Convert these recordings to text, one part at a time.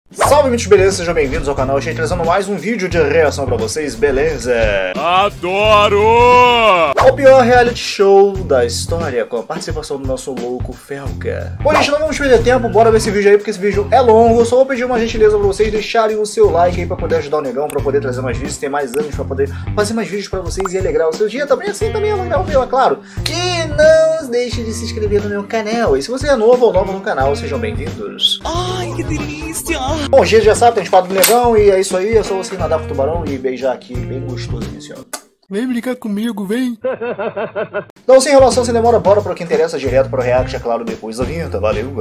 Salve, mitos, beleza? Sejam bem-vindos ao canal. Estou trazendo mais um vídeo de reação pra vocês, beleza? Adoro! O pior reality show da história, com a participação do nosso louco Felca. Bom, gente, não vamos perder tempo, bora ver esse vídeo aí, porque esse vídeo é longo. Só vou pedir uma gentileza pra vocês deixarem o seu like aí pra poder ajudar o Negão, pra poder trazer mais vídeos, ter mais anos pra poder fazer mais vídeos pra vocês e alegrar o seu dia. Também assim, também alegrar o meu, é claro. E não deixe de se inscrever no meu canal. E se você é novo ou nova no canal, sejam bem-vindos. Ai, que delícia! Bom, gente, já sabe, tem espada do Negão e é isso aí. É só você nadar com o tubarão e beijar aqui, bem gostosinho, assim, ó. Vem brincar comigo, vem! Então, sem enrolação, sem demora, bora para o que interessa, direto para o react, é claro, depois da vinheta. Valeu!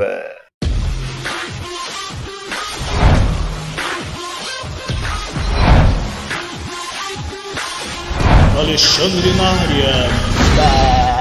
Alexandre na área.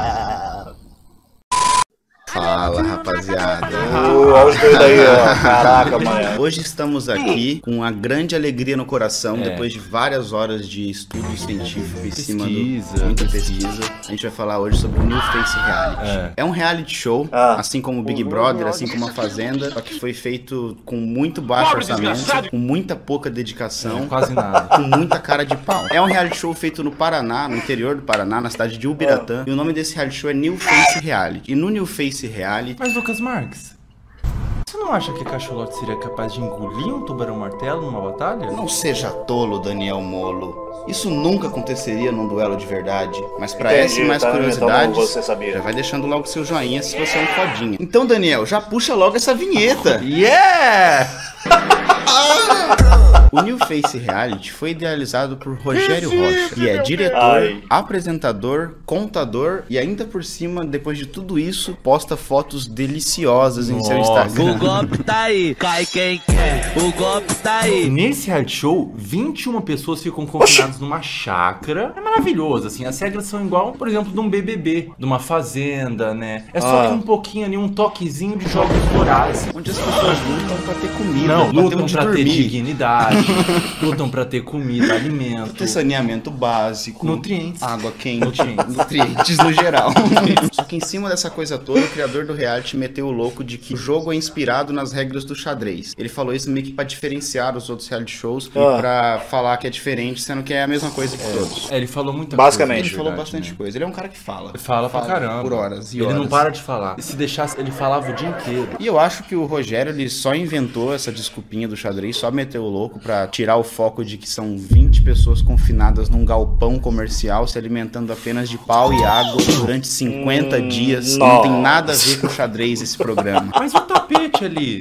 Fala, rapaziada. Olha os dois aí, ó. Caraca, mano. Hoje estamos aqui com uma grande alegria no coração, depois de várias horas de estudo científico em cima do muita pesquisa. A gente vai falar hoje sobre o New Face Reality. É um reality show, assim como o Big Brother, assim como a Fazenda, só que foi feito com muito baixo orçamento, com muita pouca dedicação, Quase nada. com muita cara de pau. É um reality show feito no Paraná, no interior do Paraná, na cidade de Ubiratã, e o nome desse reality show é New Face Reality. E no New Face Reality... Mas, Lucas Marques, você não acha que a cacholote seria capaz de engolir um tubarão-martelo numa batalha? Não seja tolo, Daniel Molo. Isso nunca aconteceria num duelo de verdade. Mas pra Entendi, essa e mais tá, curiosidades, então você sabia. já vai deixando logo seu joinha se você é um fodinha. Então, Daniel, já puxa logo essa vinheta. Yeah! O New Face Reality foi idealizado por Rogério Rocha, que é diretor, apresentador, contador e ainda por cima, depois de tudo isso, posta fotos deliciosas em seu Instagram. O golpe tá aí, cai quem quer. O golpe tá aí. Nesse reality show, 21 pessoas ficam confinadas numa chácara. É maravilhoso, assim, as regras são igual, por exemplo, de um BBB, de uma fazenda, né? É só um pouquinho ali, um toquezinho de jogos morais. Onde as pessoas lutam pra ter comida, Não, pra ter lutam onde pra ter dormir, dignidade, lutam pra ter comida, alimento, ter saneamento básico, nutrientes. água quente, nutrientes no geral. Só que em cima dessa coisa toda, o criador do reality meteu o louco de que o jogo é inspirado nas regras do xadrez. Ele falou isso meio que pra diferenciar os outros reality shows e pra falar que é diferente, sendo que é a mesma coisa que todos. Ele falou muita Basicamente. Ele falou verdade, bastante né? coisa. Ele é um cara que fala. Fala pra caramba. Por horas e ele horas. não para de falar. E se deixasse, ele falava o dia inteiro. E eu acho que o Rogério, ele só inventou essa desculpinha do xadrez, só meteu o louco pra tirar o foco de que são 20 pessoas confinadas num galpão comercial se alimentando apenas de pau e água durante 50 dias. Não tem nada a ver com xadrez esse programa. Mas o tapete ali...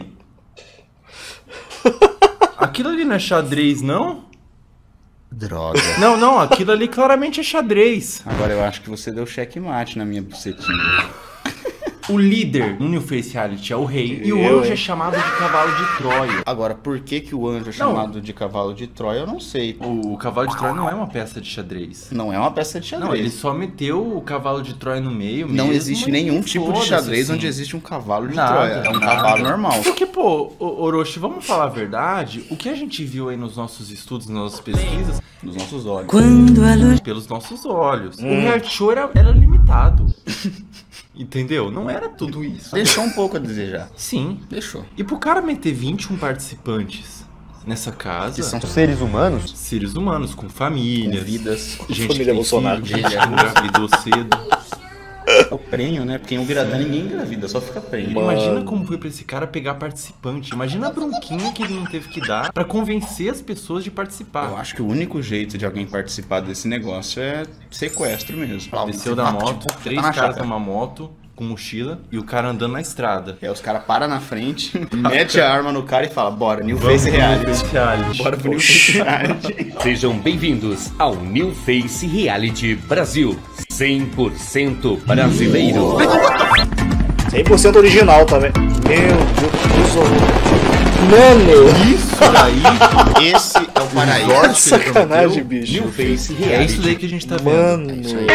Aquilo ali não é xadrez, não? Droga. Não, aquilo ali claramente é xadrez. Agora eu acho que você deu checkmate na minha bucetinha. O líder no New Face Reality é o rei e o anjo é chamado de cavalo de Troia. Agora, por que que o anjo é chamado de cavalo de Troia, eu não sei. O cavalo de Troia não é uma peça de xadrez. Não é uma peça de xadrez. Não, ele só meteu o cavalo de Troia no meio Não mesmo, existe e nenhum tipo de foda-se, xadrez assim. onde existe um cavalo de Nada, Troia. É um cavalo normal. Porque, pô, Orochi, vamos falar a verdade, o que a gente viu aí nos nossos estudos, nas nossas pesquisas, Nos nossos olhos. pelos nossos olhos, o reality show era limitado. Entendeu? Não era tudo isso. Deixou um pouco a desejar. Sim. Deixou. E pro cara meter 21 participantes nessa casa, Que são Seres humanos? seres humanos com famílias, vidas. gente Família que tem Bolsonaro. filho, gente que engravidou cedo. É o prêmio, né? Porque em Ubiratã ninguém engravida, só fica prêmio. Imagina como foi pra esse cara pegar participante. Imagina a bronquinha que ele não teve que dar pra convencer as pessoas de participar. Eu acho que o único jeito de alguém participar desse negócio é sequestro mesmo. Desceu da moto, 3 caras numa moto com mochila e o cara andando na estrada. Aí os caras param na frente, mete a arma no cara e fala, bora, New Face Reality. Bora pro New Face Reality. Sejam bem-vindos ao New Face Reality Brasil. 100% brasileiro. 100% original também. Meu Deus. Mano, Isso daí, Esse é o paraíso. sacanagem, bicho. New Face é Reality. isso daí que a gente tá vendo. Mano.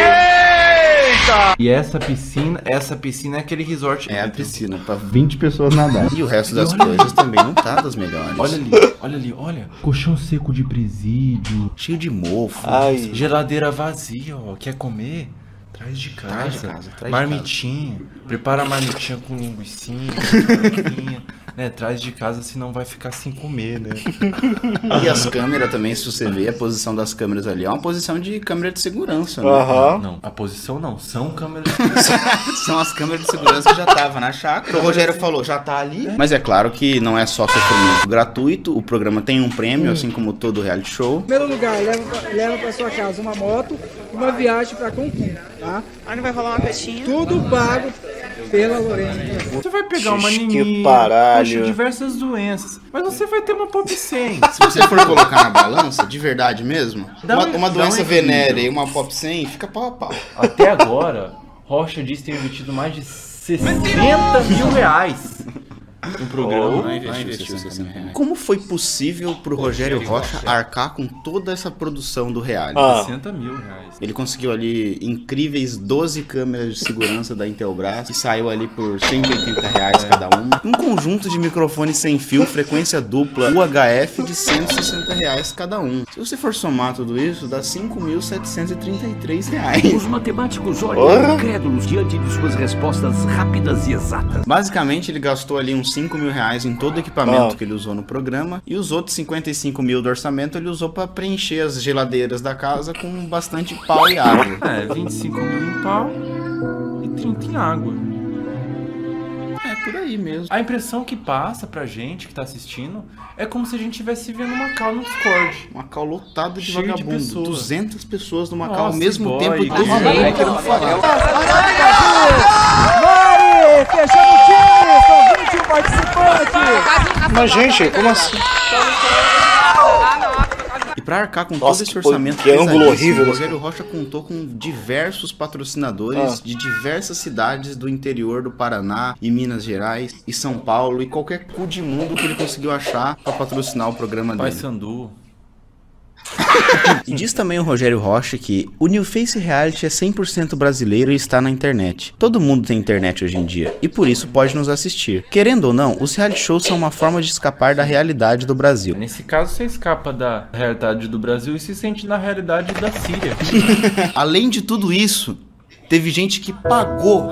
E essa piscina é aquele resort. É a piscina, pra 20 pessoas nadar. E o resto das coisas também não tá das melhores. Olha ali, olha. Colchão seco de presídio. Cheio de mofo. Ai. Geladeira vazia, ó. Quer comer? Traz de casa. Traz de casa, traz de Marmitinha. Prepara a marmitinha com linguicinha, farofinha. né, traz de casa, senão vai ficar sem comer, né? E as câmeras também, se você ver a posição das câmeras ali, é uma posição de câmera de segurança, né? Não, a posição não, são câmeras de segurança. São as câmeras de segurança que já estavam na chácara. O Rogério falou, já tá ali. Mas é claro que não é só sofrimento gratuito, o programa tem um prêmio, assim como todo reality show. Em primeiro lugar, leva pra sua casa uma moto, uma viagem pra Cancún, tá? Aí não vai rolar uma festinha? Tudo pago pela Lorena. Você vai pegar uma anemia, diversas doenças, mas você vai ter uma pop 100. Se você for colocar na balança, de verdade mesmo, uma doença venérea e uma pop 100 fica pau a pau. Até agora, Rocha disse ter investido mais de 60 mil reais no programa. Como foi possível pro Rogério Rocha arcar com toda essa produção do reality? 60 mil reais. Ele conseguiu ali incríveis 12 câmeras de segurança da Intelbras, que saiu ali por 180 reais cada uma. Um conjunto de microfones sem fio, frequência dupla, UHF de 160 reais cada um. Se você for somar tudo isso, dá 5.733 reais. Os matemáticos olham incrédulos diante de suas respostas rápidas e exatas. Basicamente, ele gastou ali uns 5 mil reais em todo o equipamento que ele usou no programa, e os outros 55 mil do orçamento ele usou pra preencher as geladeiras da casa com bastante pau e água. 25 mil em pau e 30 em água. É por aí mesmo. A impressão que passa pra gente que tá assistindo é como se a gente estivesse vendo uma call no Discord. Uma call lotada de cheio vagabundo. de pessoas. 200 pessoas numa call ao Nossa, mesmo boy, tempo e todo gente. mundo querendo falar. Mari, fechando o time, são 21 participantes. Mas, gente, como assim? E pra arcar com todo esse orçamento que ângulo horrível. o Rogério Rocha contou com diversos patrocinadores de diversas cidades do interior do Paraná e Minas Gerais e São Paulo e qualquer cu de mundo que ele conseguiu achar pra patrocinar o programa dele. Paysandu. E diz também o Rogério Rocha que o New Face Reality é 100% brasileiro e está na internet. Todo mundo tem internet hoje em dia e por isso pode nos assistir. Querendo ou não, os reality shows são uma forma de escapar da realidade do Brasil. Nesse caso, você escapa da realidade do Brasil e se sente na realidade da Síria. Além de tudo isso, teve gente que pagou.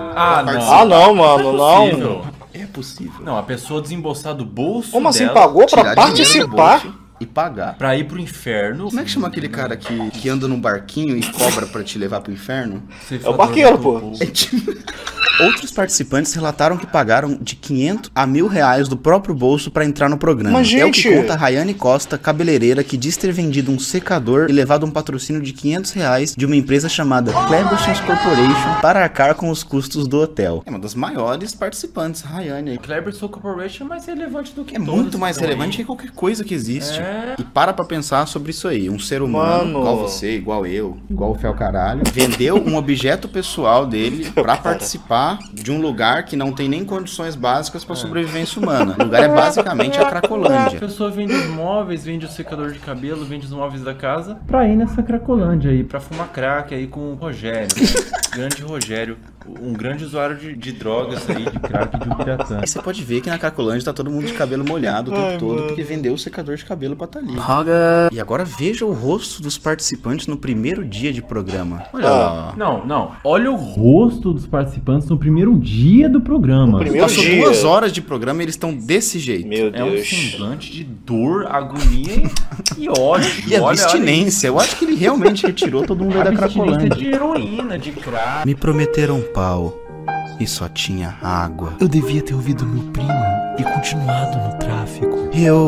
Não, mano, não. É possível. Não, a pessoa desembolsar do bolso Como assim dela, pagou pra tirar dinheiro do participar? bolso e pagar. pra ir pro inferno. Como é que chama aquele cara que anda num barquinho e cobra pra te levar pro inferno? É o barqueiro, pô. É tipo... Outros participantes relataram que pagaram de 500 a 1.000 reais do próprio bolso pra entrar no programa. Mas, É o que gente... conta a Rayane Costa, cabeleireira, que diz ter vendido um secador e levado um patrocínio de 500 reais de uma empresa chamada Clebersons Corporation para arcar com os custos do hotel. É uma das maiores participantes, Rayane. Cleberson Corporation é mais relevante do que É todas muito mais que estão relevante aí. que qualquer coisa que existe. É. E para pensar sobre isso aí. Um ser humano, Mano. igual você, igual eu, igual o Fel Caralho, vendeu um objeto pessoal dele pra participar de um lugar que não tem nem condições básicas pra sobrevivência humana. O lugar é basicamente a A Cracolândia. pessoa vende os móveis, vende o secador de cabelo, vende os móveis da casa pra ir nessa Cracolândia aí, pra fumar crack aí com o Rogério. Grande Rogério, um grande usuário de drogas aí, de crack de um piratã. E você pode ver que na Cracolândia tá todo mundo de cabelo molhado o tempo todo, porque vendeu o secador de cabelo pra tá ali. E agora veja o rosto dos participantes no primeiro dia de programa. Olha lá. Não. Olha o rosto dos participantes no primeiro dia do programa. Primeiro Passou dia. 2 horas de programa e eles estão desse jeito. Meu É um Deus. semblante de dor, agonia e ódio. E a abstinência. Eu acho que ele realmente retirou todo mundo aí da abstinência Cracolândia. de heroína, de crack. Me prometeram pau e só tinha água. Eu devia ter ouvido meu primo e continuado no tráfico.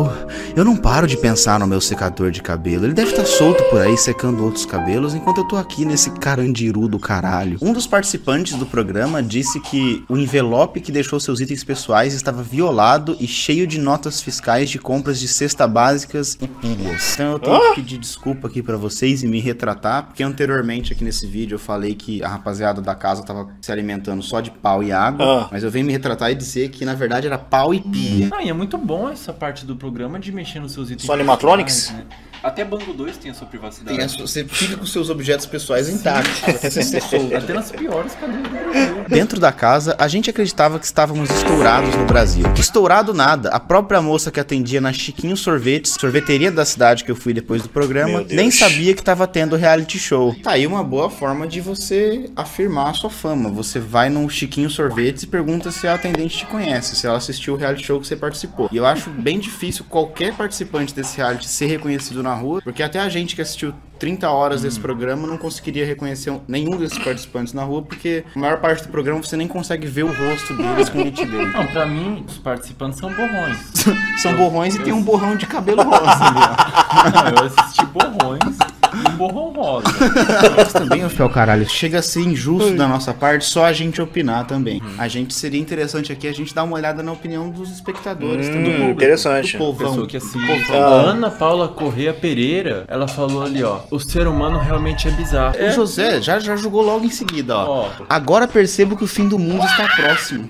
Eu não paro de pensar no meu secador de cabelo. Ele deve estar solto por aí secando outros cabelos enquanto eu tô aqui nesse carandiru do caralho. Um dos participantes do programa disse que o envelope que deixou seus itens pessoais estava violado e cheio de notas fiscais de compras de cesta básicas e pilhas. Então eu tenho que pedir desculpa aqui pra vocês e me retratar, porque anteriormente aqui nesse vídeo eu falei que a rapaziada da casa tava se alimentando só de pau e água, mas eu venho me retratar e dizer que na verdade era pau e pia. E é muito bom essa parte do programa de mexer nos seus itens. Só animatronics? Né? Até Bango 2 tem a sua privacidade. Você fica com seus objetos pessoais intactos. Até nas piores cadeias do Brasil. Dentro da casa, a gente acreditava que estávamos estourados no Brasil. Estourado nada. A própria moça que atendia na Chiquinho Sorvetes, sorveteria da cidade que eu fui depois do programa, nem sabia que estava tendo reality show. Tá aí uma boa forma de você afirmar a sua fama. Você vai no Chiquinho Sorvetes e pergunta se a atendente te conhece, se ela assistiu o reality show que você participou. E eu acho bem difícil qualquer participante desse reality ser reconhecido na rua, porque até a gente que assistiu 30 horas desse programa não conseguiria reconhecer nenhum desses participantes na rua, porque a maior parte do programa você nem consegue ver o rosto deles com nitidez. Não, pra mim, os participantes são borrões. São borrões e tem um borrão de cabelo rosa ali, ó. Não, eu assisti borrões e um borrão rosa. Mas também, Fel, caralho, chega a ser injusto da nossa parte só a gente opinar também. A gente seria interessante aqui a gente dar uma olhada na opinião dos espectadores, do público, interessante. do povão. Pessoa que assiste. A Ana Paula Corrêa Pereira, ela falou ali, ó, o ser humano realmente é bizarro. O José já jogou logo em seguida, ó. Agora percebo que o fim do mundo está próximo.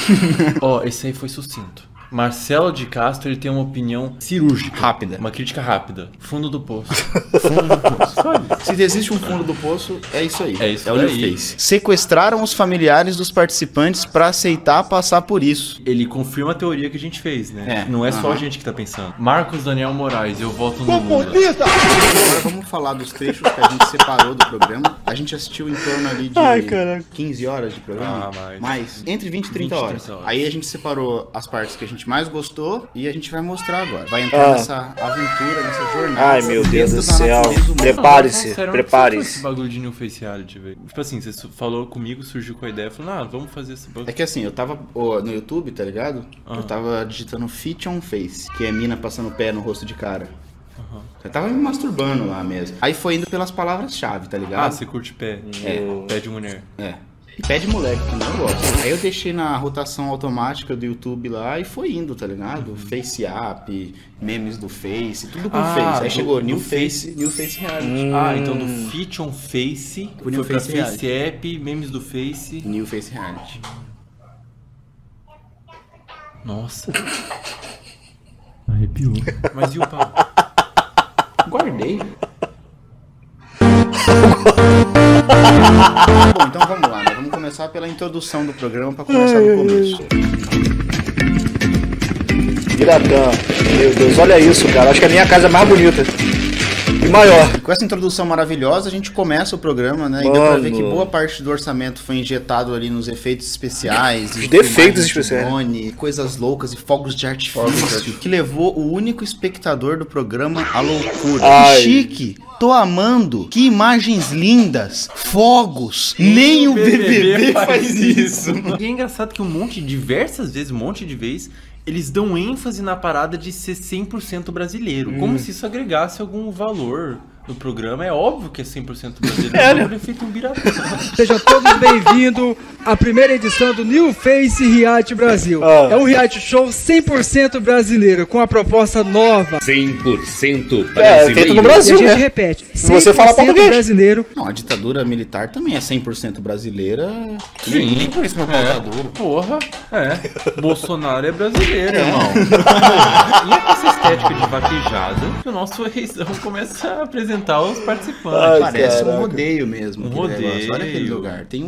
Ó, esse aí foi sucinto. Marcelo de Castro, ele tem uma opinião cirúrgica. Rápida. Uma crítica rápida. Fundo do poço. Fundo do poço. Se existe um fundo do poço, é isso aí. É isso o New Face. Sequestraram os familiares dos participantes pra aceitar passar por isso. Ele confirma a teoria que a gente fez, né? Não é só a gente que tá pensando. Marcos Daniel Moraes, eu voto no Lula. Agora vamos falar dos trechos que a gente separou do programa. A gente assistiu em torno ali de 15 horas de programa. Mais. Entre 20 e 30 horas. Aí a gente separou as partes que a gente mais gostou e a gente vai mostrar agora. Vai entrar nessa aventura, nessa jornada. Ai, meu Deus do céu. Prepare-se, prepare-se. Esse bagulho de New Face Reality, velho. Tipo assim, você falou comigo, surgiu com a ideia, falou, vamos fazer esse bagulho. É que assim, eu tava no YouTube, tá ligado? Eu tava digitando Fit on Face, que é mina passando o pé no rosto de cara. Eu tava me masturbando lá mesmo. Aí foi indo pelas palavras-chave, tá ligado? Você curte pé. Pé de mulher. E pé de moleque, que não gosto. Aí eu deixei na rotação automática do YouTube lá e foi indo, tá ligado? Face App, memes do Face, tudo com Face. Aí chegou New Face Reality. Então do Fit on Face, o New foi Face pra Face App, memes do Face. New Face Reality. Nossa. Arrepiou. Mas e o pau? Guardei. Bom, então vamos lá, né? Vamos começar pela introdução do programa pra começar no começo. Piratã. Meu Deus, olha isso, cara. Acho que a minha casa é mais bonita. E maior. Com essa introdução maravilhosa, a gente começa o programa, né? E deu pra ver que boa parte do orçamento foi injetado ali nos efeitos especiais. Os defeitos especiais. Drone, coisas loucas e fogos de artifício. Que levou o único espectador do programa à loucura. Que chique! Tô amando! Que imagens lindas! Fogos! Nem o BBB faz isso! E é engraçado que diversas vezes, eles dão ênfase na parada de ser 100% brasileiro. Como se isso agregasse algum valor no programa. É óbvio que é 100% brasileiro. É feito um biratão. Sejam todos bem-vindos à primeira edição do New Face Reality Brasil. É um reality show 100% brasileiro, com a proposta nova. 100% brasileiro. É feito no Brasil, e a gente repete, 100% você fala português. brasileiro. Não, a ditadura militar também é 100% brasileira. Sim, por isso meu ditadura. Porra, Bolsonaro é brasileiro, irmão. E é com essa estética de vaquejada que o nosso reizão começa a apresentar os participantes. Parece um rodeio mesmo. Um rodeio. Olha aquele lugar. Tem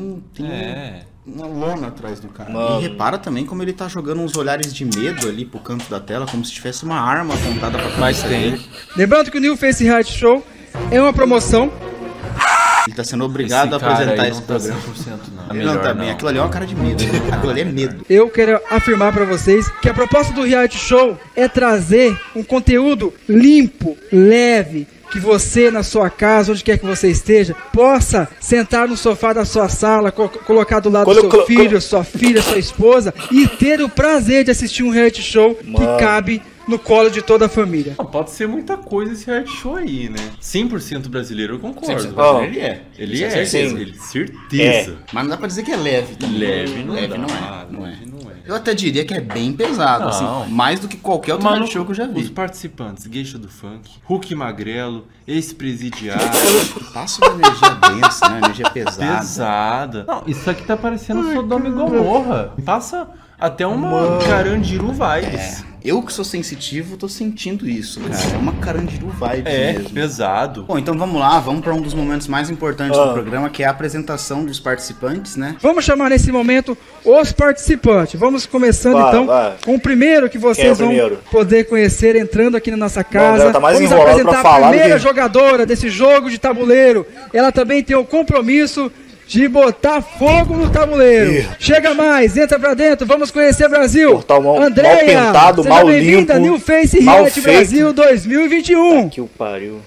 uma lona atrás do cara. E repara também como ele tá jogando uns olhares de medo ali pro canto da tela, como se tivesse uma arma apontada pra cabeça dele. Lembrando que o New Face Reality Show é uma promoção. Ele tá sendo obrigado a apresentar esse programa. Ele não tá bem. Aquilo ali é uma cara de medo. Aquilo ali é medo. Eu quero afirmar pra vocês que a proposta do reality show é trazer um conteúdo limpo, leve, que você, na sua casa, onde quer que você esteja, possa sentar no sofá da sua sala, colocar do lado do seu filho, sua filha, sua esposa e ter o prazer de assistir um reality show que cabe no colo de toda a família. Pode ser muita coisa esse reality show aí, né? 100% brasileiro, eu concordo. 100% brasileiro ele é. Certeza. Mas não dá pra dizer que é leve. Leve não é. Eu até diria que é bem pesado, assim, mais do que qualquer outro reality show que eu já vi. Os participantes, Geisha do Funk, Hulk Magrelo, ex-presidiário. Passa uma energia densa, né? Energia pesada. Não, isso aqui tá parecendo Sodoma e Gomorra. Passa até uma Carandiru vibes. Eu que sou sensitivo, tô sentindo isso, cara. É uma Carandiru vibe mesmo. Pesado. Bom, então vamos lá, vamos para um dos momentos mais importantes do programa, que é a apresentação dos participantes, né? Vamos chamar nesse momento os participantes. Vamos começando com o primeiro que vocês vão poder conhecer entrando aqui na nossa casa. Vamos apresentar a primeira jogadora desse jogo de tabuleiro. Ela também tem o compromisso de botar fogo no tabuleiro. Chega mais, entra pra dentro, vamos conhecer Brasil. Andréia, mal pintado, seja bem-vinda, New Face Reality Brasil 2021. Que o pariu.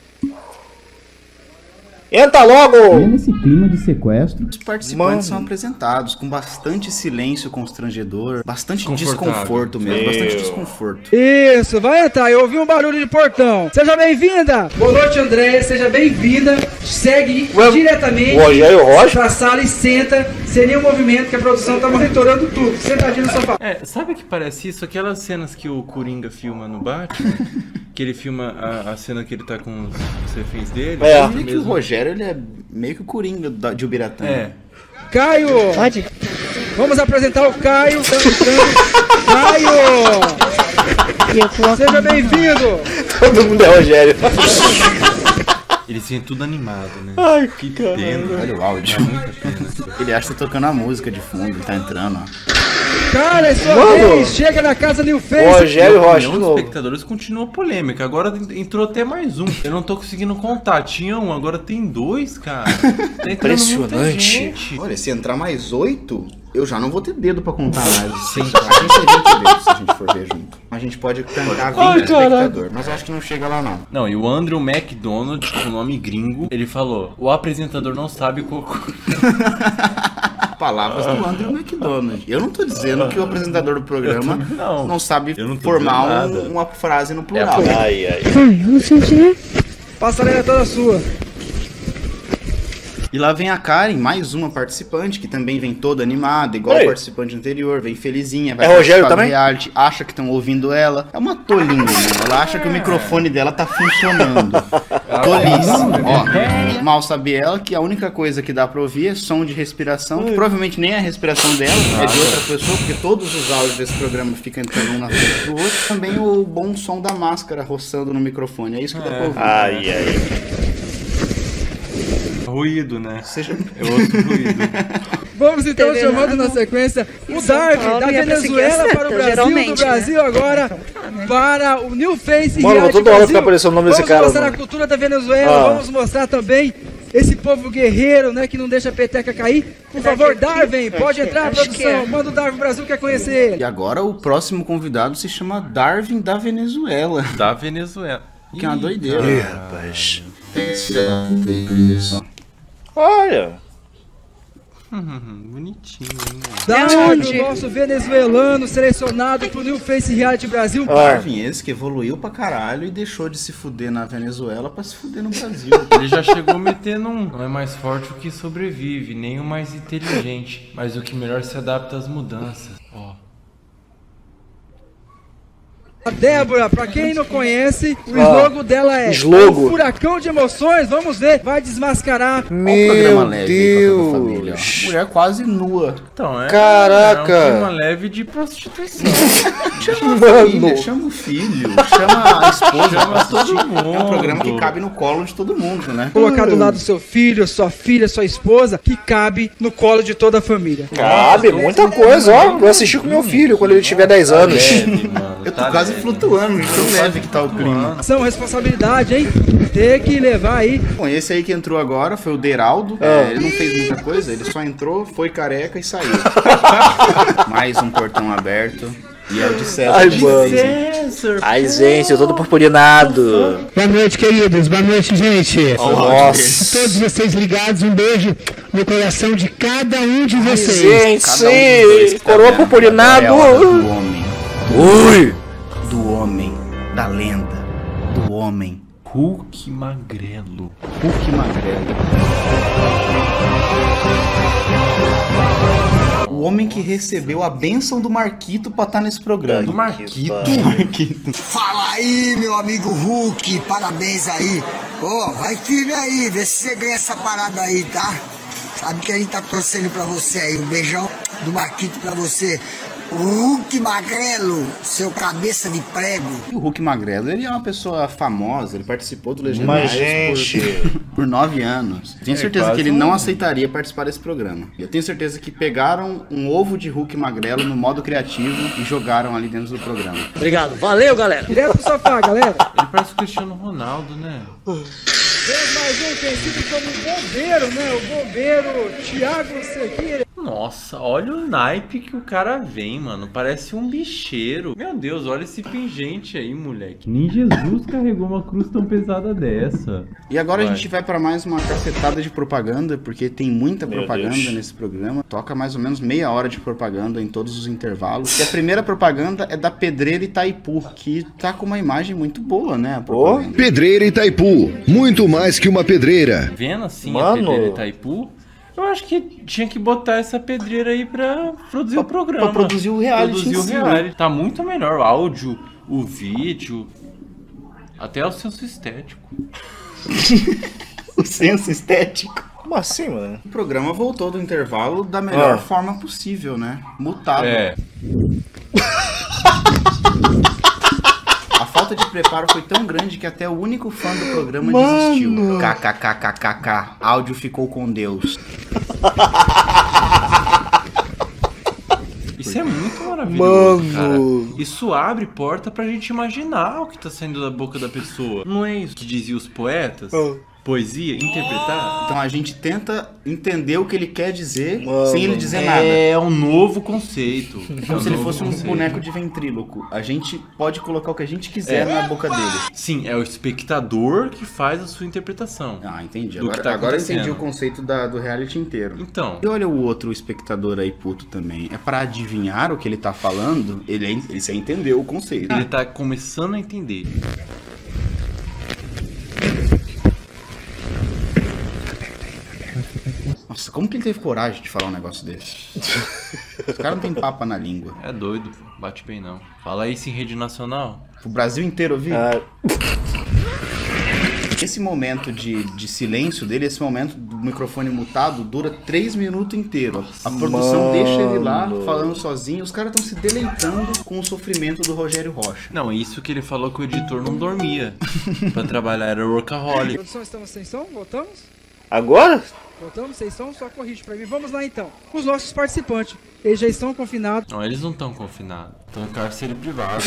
Entra logo! E nesse clima de sequestro, os participantes são apresentados com bastante silêncio constrangedor, bastante desconforto mesmo, bastante desconforto. Isso, vai entrar, eu ouvi um barulho de portão. Seja bem-vinda! Boa noite, Andréia, seja bem-vinda. Segue diretamente pra sala e senta, sem nenhum movimento, que a produção tá monitorando tudo. Sentadinho no sofá. Sabe o que parece isso? Aquelas cenas que o Coringa filma no Batman, que ele filma a cena que ele tá com os reféns dele. Meio que o Rogério, ele é meio que o Coringa de Ubiratã. Caio! Pode. Vamos apresentar o Caio. Caio! Seja bem-vindo! Todo mundo é Rogério. Eles vêm tudo animado, né? Ai, que pena. Olha o áudio. Ele acha que tá tocando a música de fundo, ele tá entrando, ó. Cara, é sua vez! Chega na casa New Face! Rogério Rocha, os espectadores continuam polêmica. Agora entrou até mais um. Eu não tô conseguindo contar. Tinha um, agora tem dois, cara. Tá impressionante. Olha, se entrar mais 8, eu já não vou ter dedo pra contar mais. Sim, a gente tem 20 dedos se a gente for ver junto. A gente pode tancar 20 espectadores, mas acho que não chega lá não. Não, e o Andrew McDonald, com o nome gringo, ele falou: o apresentador não sabe qual... Palavras do Andrew McDonald. Eu não tô dizendo que o apresentador do programa não sabe formar uma frase no plural. Passarela toda sua. E lá vem a Karen, mais uma participante, que também vem toda animada, igual o participante anterior, vem felizinha, vai Rogério também? Reality, acha que estão ouvindo ela. É uma tolinha, né? Ela acha que o microfone dela tá funcionando. Tolíssima. Ó, mal sabe ela que a única coisa que dá pra ouvir é som de respiração, que provavelmente nem é a respiração dela, é de outra pessoa, porque todos os áudios desse programa ficam entrando um na frente do outro. Também o bom som da máscara roçando no microfone, é isso que dá pra ouvir. Ruído, né? É outro ruído. Vamos então chamando na sequência o Darwin da Venezuela para o Brasil, do Brasil agora para o New Face Reality Brasil. Vamos mostrar a cultura da Venezuela, vamos mostrar também esse povo guerreiro, né, que não deixa a peteca cair. Por favor, Darwin, pode entrar, produção. Manda o Darwin Brasil, quer conhecer ele. E agora o próximo convidado se chama Darwin da Venezuela. Da Venezuela. Que é uma doideira. Rapaz. Olha. Bonitinho, hein? Darwin, o nosso venezuelano selecionado pro New Face Reality Brasil. Darwin, esse que evoluiu pra caralho e deixou de se fuder na Venezuela pra se fuder no Brasil. Ele já chegou metendo um. Não é mais forte o que sobrevive, nem o mais inteligente, mas o que melhor se adapta às mudanças. Ó. A Débora, pra quem não conhece, o slogan dela é um furacão de emoções, vamos ver, vai desmascarar. Meu Deus, família, mulher quase nua. Então, caraca, é um clima leve de prostituição. Chama o filho, chama a esposa, chama todo mundo. É um programa que cabe no colo de todo mundo, né? Colocar do lado do seu filho, sua filha, sua esposa, que cabe no colo de toda a família. Cabe muita coisa, ó. Vou assistir com meu filho quando ele tiver 10 anos. Eu tô quase flutuando, de tão leve que tá o clima. São responsabilidade, hein? Ter que levar aí. Bom, esse aí que entrou agora foi o Deraldo. Ele não fez muita coisa, ele só entrou, foi careca e saiu. Mais um portão aberto. E é o de César. Ai, mano. Ai, gente, eu todo purpurinado. Boa noite, queridos. Boa noite, gente. Nossa. Todos vocês ligados, um beijo no coração de cada um de vocês. Gente, coroa purpurinado. Do homem. Ui. Do homem. Da lenda. Do homem. Hulk Magrelo. Hulk Magrelo. O homem que recebeu a bênção do Marquito pra estar nesse programa. Do Marquito. Fala aí, meu amigo Hulk. Parabéns aí. Ó, vai firme aí. Vê se você ganha essa parada aí, tá? Sabe que a gente tá torcendo pra você aí. Um beijão do Marquito pra você. O Hulk Magrelo, seu cabeça de prego. O Hulk Magrelo, ele é uma pessoa famosa, ele participou do Legendários por 9 anos. Tenho certeza que ele não aceitaria participar desse programa. Eu tenho certeza que pegaram um ovo de Hulk Magrelo no modo criativo e jogaram ali dentro do programa. Obrigado, valeu, galera. Direto pro sofá, galera. Ele parece o Cristiano Ronaldo, né? Temos mais um conhecido como bombeiro, né? O bombeiro Thiago Sequeira. Nossa, olha o naipe que o cara vem, mano. Parece um bicheiro. Meu Deus, olha esse pingente aí, moleque. Nem Jesus carregou uma cruz tão pesada dessa. E agora a gente vai pra mais uma cacetada de propaganda, porque tem muita propaganda nesse programa. Toca mais ou menos meia hora de propaganda em todos os intervalos. E a primeira propaganda é da Pedreira Itaipu, que tá com uma imagem muito boa, né? Pedreira Itaipu, muito mais que uma pedreira. Vendo assim a Pedreira Itaipu, eu acho que tinha que botar essa pedreira aí pra produzir o programa. Pra produzir o reality. Tá muito melhor o áudio, o vídeo, até o senso estético. O senso estético? Como assim, mano? O programa voltou do intervalo da melhor forma possível, né? Mutado. A falta de preparo foi tão grande que até o único fã do programa desistiu. KKKKKK. Áudio ficou com Deus. Isso é muito maravilhoso, cara. Isso abre porta pra gente imaginar o que tá saindo da boca da pessoa. Não é isso que diziam os poetas? Poesia, interpretar. Então a gente tenta entender o que ele quer dizer sem ele dizer nada. É um novo conceito. Como se ele fosse um boneco de ventríloco. A gente pode colocar o que a gente quiser na boca dele. Sim, é o espectador que faz a sua interpretação. Ah, entendi. Agora eu entendi o conceito do reality inteiro. Então. E olha o outro espectador aí puto também. É pra adivinhar o que ele tá falando, ele já entendeu o conceito. Ele tá começando a entender. Nossa, como que ele teve coragem de falar um negócio desse? Os caras não tem papa na língua. É doido, bate bem não. Fala isso em rede nacional. O Brasil inteiro ouvir. Esse momento de silêncio dele, esse momento do microfone mutado, dura 3 minutos inteiros. A produção deixa ele lá, falando sozinho. Os caras estão se deleitando com o sofrimento do Rogério Rocha. Não, isso que ele falou que o editor não dormia. Pra trabalhar era workaholic. Produção, estamos sem som? Voltamos? Agora? Voltamos sem som? Só corrige pra mim. Vamos lá então. Os nossos participantes, eles já estão confinados. Não, eles não estão confinados. Estão em cárcere privado.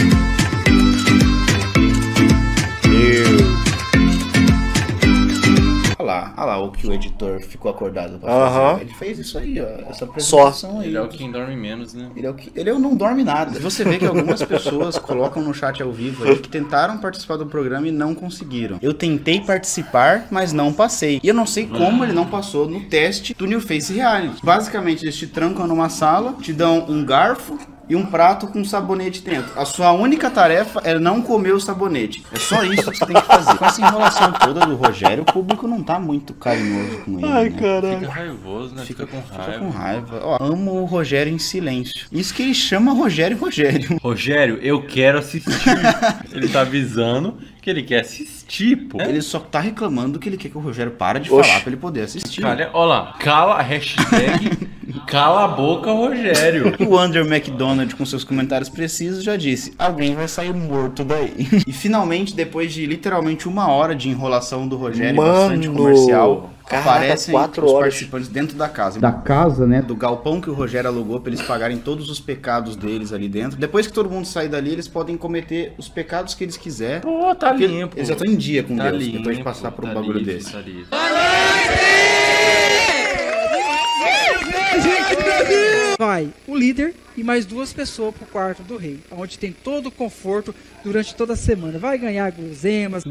Olha lá o que o editor ficou acordado pra fazer. Ele fez isso aí, ó. Essa apresentação aí. Ele é o que dorme menos, né? Ele não dorme nada. Você vê que algumas pessoas colocam no chat ao vivo aí que tentaram participar do programa e não conseguiram. Eu tentei participar, mas não passei. E eu não sei como ele não passou no teste do New Face Reality. Basicamente, eles te trancam numa sala, te dão um garfo e um prato com sabonete dentro. A sua única tarefa é não comer o sabonete. É só isso que você tem que fazer. Com essa enrolação toda do Rogério, o público não tá muito carinhoso com ele. Ai, caralho. Fica raivoso, né? Fica com raiva. Fica com raiva. Ó, amo o Rogério em silêncio. Isso que ele chama Rogério. Rogério, eu quero assistir. Ele tá avisando que ele quer assistir, pô. Ele só tá reclamando que ele quer que o Rogério para de falar pra ele poder assistir. Olha lá, cala a hashtag cala a boca, Rogério. O Andrew McDonald, com seus comentários precisos, já disse: alguém vai sair morto daí. E finalmente, depois de literalmente 1 hora de enrolação do Rogério, bastante comercial, aparecem os participantes dentro da casa. Da casa, né? Do galpão que o Rogério alugou pra eles pagarem todos os pecados deles ali dentro. Depois que todo mundo sair dali, eles podem cometer os pecados que eles quiserem. Pô, tá limpo. Eles já estão em dia com Deus, depois de passar por um bagulho desse. Vai o líder e mais 2 pessoas pro quarto do rei, onde tem todo o conforto durante toda a semana. Vai ganhar guloseimas.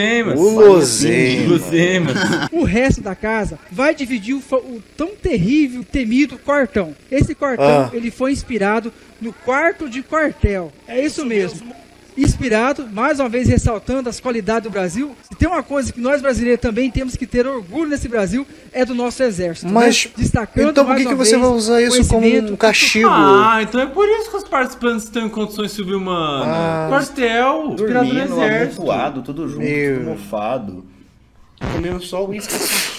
O resto da casa vai dividir o tão terrível, temido quartão. Esse quartão, ele foi inspirado no quarto de quartel. É isso mesmo. Inspirado, mais uma vez ressaltando as qualidades do Brasil. Se tem uma coisa que nós brasileiros também temos que ter orgulho nesse Brasil, é do nosso exército. Mas, né? Destacando então por que você vai usar isso como um castigo? Ah, então é por isso que os participantes estão em condições subhumanas. Quartel, inspirado no exército. Amontoado, tudo junto, tudo mofado. Comendo só uísque.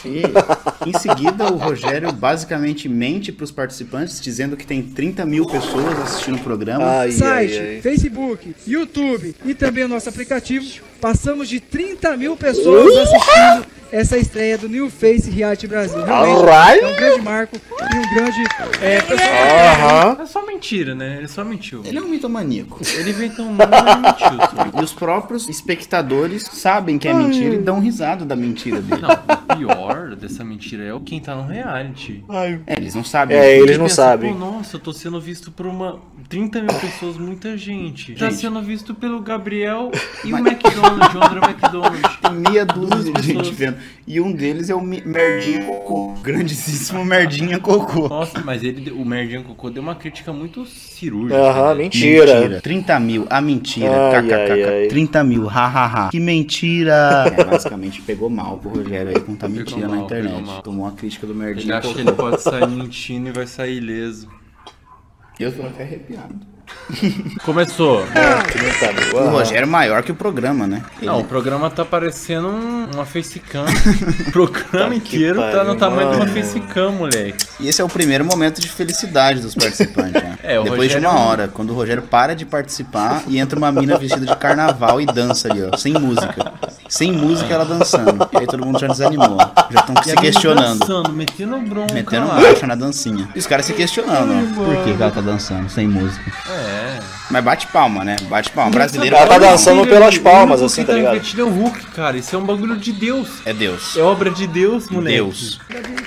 E em seguida o Rogério basicamente mente para os participantes, dizendo que tem 30 mil pessoas assistindo o programa. Site, Facebook, YouTube e também o nosso aplicativo. Passamos de 30 mil pessoas assistindo essa estreia do New Face Reality Brasil. Realmente é um grande marco e um grande pessoal. É só mentira, né? Ele só mentiu. Ele é um mitomaníaco. Ele inventou um nome e mentiu. E os próprios espectadores sabem que é mentira e dão risada da mentira dele. Não, o pior dessa mentira é o quem tá no reality. Eles não sabem. Eles não sabem. Pô, nossa, eu tô sendo visto por 30 mil pessoas, muita gente. Tá sendo visto pelo Gabriel e o McDonald's, o André McDonald's. Tem meia dúzia de gente vendo. E um deles é o Merdinha Cocô. Grandíssimo Merdinha Cocô. Nossa, mas o Merdinha Cocô deu uma crítica muito cirúrgica. Mentira. 30 mil, a mentira. KKK. 30 mil, hahaha. Que mentira. Basicamente pegou mal pro Rogério aí contar mentira na internet. Tomou uma crítica do Merdinha Cocô. Ele acha que ele pode sair mentindo e vai sair ileso. Eu tô até arrepiado. Começou. O Rogério é maior que o programa, né? Não, o programa tá parecendo uma facecam. O programa inteiro tá no tamanho de uma facecam, moleque. E esse é o primeiro momento de felicidade dos participantes, né? Depois de uma hora, quando o Rogério para de participar e entra uma mina vestida de carnaval e dança ali, ó, sem música. Sem música, ela dançando. E aí todo mundo já desanimou. Já estão se questionando. Dançando, metendo bronca. Metendo marcha na dancinha. E os caras se questionando, ó. Por que ela tá dançando sem música? Mas bate palma, né? Bate palma. Brasileiro. Ela tá dançando pelas palmas, assim, tá ligado? É o Hulk, cara. Isso é um bagulho de Deus. É Deus. É obra de Deus, moleque. Deus.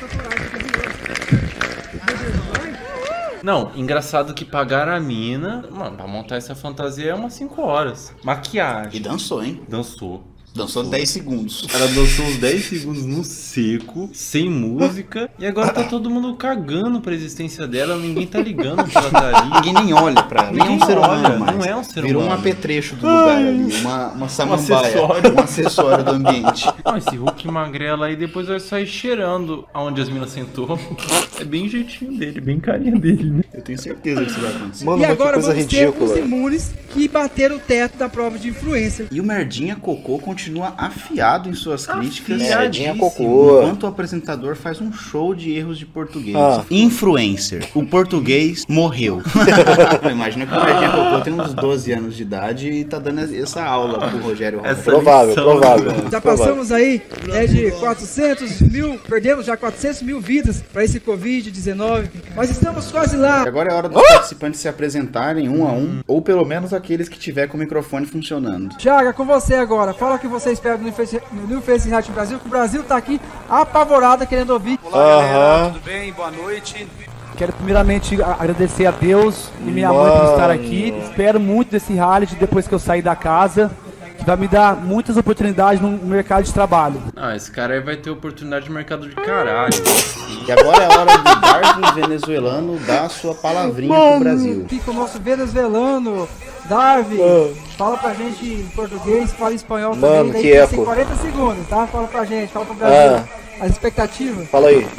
Não, engraçado que pagaram a mina. Mano, pra montar essa fantasia é umas 5 horas. Maquiagem. E dançou, hein? Dançou 10 segundos. Ela dançou uns 10 segundos no seco, sem música. E agora tá todo mundo cagando pra existência dela. Ninguém tá ligando que ela tá ali. Ninguém nem olha pra ela. Nem é um ser humano mais. Não é um ser Virou humano. Um apetrecho do lugar ali. Uma samambaia. Um acessório do ambiente. Não, esse Hulk magrela aí depois vai sair cheirando aonde as minas sentou. É bem jeitinho dele, bem carinha dele, né? Eu tenho certeza que isso vai acontecer. Mano, e agora vamos ter os imunes que bateram o teto da prova de influencer. E o Merdinha Cocô continua afiado em suas críticas. Merdinha Cocô. Enquanto o apresentador faz um show de erros de português. Influencer. O português morreu. Imagina que o Merdinha Cocô tem uns 12 anos de idade e tá dando essa aula pro Rogério. Provável. Já passamos aí de 400 mil, perdemos já 400 mil vidas para esse Covid-19, mas estamos quase lá. Agora é hora dos participantes se apresentarem um a um, ou pelo menos aqueles que tiver com o microfone funcionando. Thiago, com você agora. Fala o que você espera do New Face Reality Brasil, que o Brasil tá aqui apavorado querendo ouvir. Olá, galera, tudo bem? Boa noite. Quero primeiramente agradecer a Deus e minha mãe por estar aqui. Espero muito desse reality depois que eu sair da casa, que vai me dar muitas oportunidades no mercado de trabalho. Ah, esse cara aí vai ter oportunidade de mercado de caralho. E agora é hora do Darwin venezuelano dar a sua palavrinha pro Brasil. Aqui com o nosso venezuelano, Darwin, fala pra gente em português, fala em espanhol também. Daí que tem 40 segundos, tá? Fala pra gente, fala pro Brasil. As expectativas. Fala aí.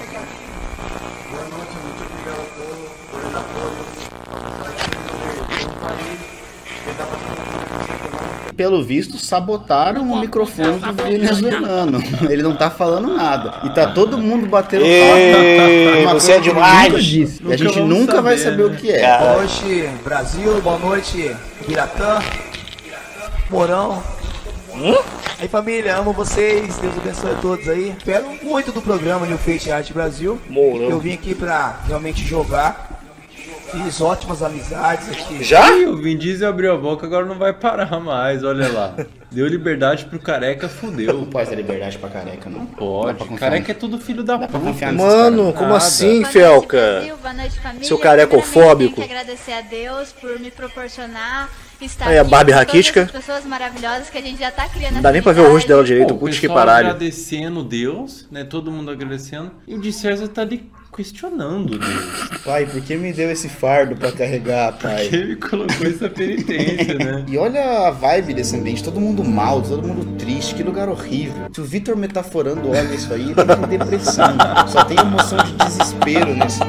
Pelo visto, sabotaram o microfone do venezuelano. Ele não tá falando nada. E tá todo mundo batendo palma. Você é demais. E a gente nunca vai saber o que é. Boa noite, Brasil. Boa noite, Piratã. Morão. Aí, família, amo vocês. Deus abençoe a todos aí. Espero muito do programa New Face Reality Brasil. Eu vim aqui pra realmente jogar. Fiz ótimas amizades aqui. Já? Ih, o Vin Diesel abriu a boca, agora não vai parar mais, olha lá. Deu liberdade pro careca, fudeu. Não pode dar liberdade pra careca, não. Pode. Careca é tudo filho da puta. Mano, como assim, Felca? Boa noite, família. Seu carecofóbico. Tenho que agradecer a Deus por me proporcionar estar aí, aqui a Barbie com raquítica. todas as pessoas maravilhosas que a gente já tá criando. Não dá nem pra ver o rosto dela direito, putz que paralho. Agradecendo Deus, né? Todo mundo agradecendo. E o de César tá ali questionando Deus. Pai, por que me deu esse fardo pra carregar, pai? Porque ele colocou essa penitência, né? E olha a vibe desse ambiente, todo mundo mal, todo mundo triste, que lugar horrível. Se o Vitor metaforando olha isso aí, ele tem depressão. Só tem emoção de desespero nesse lugar.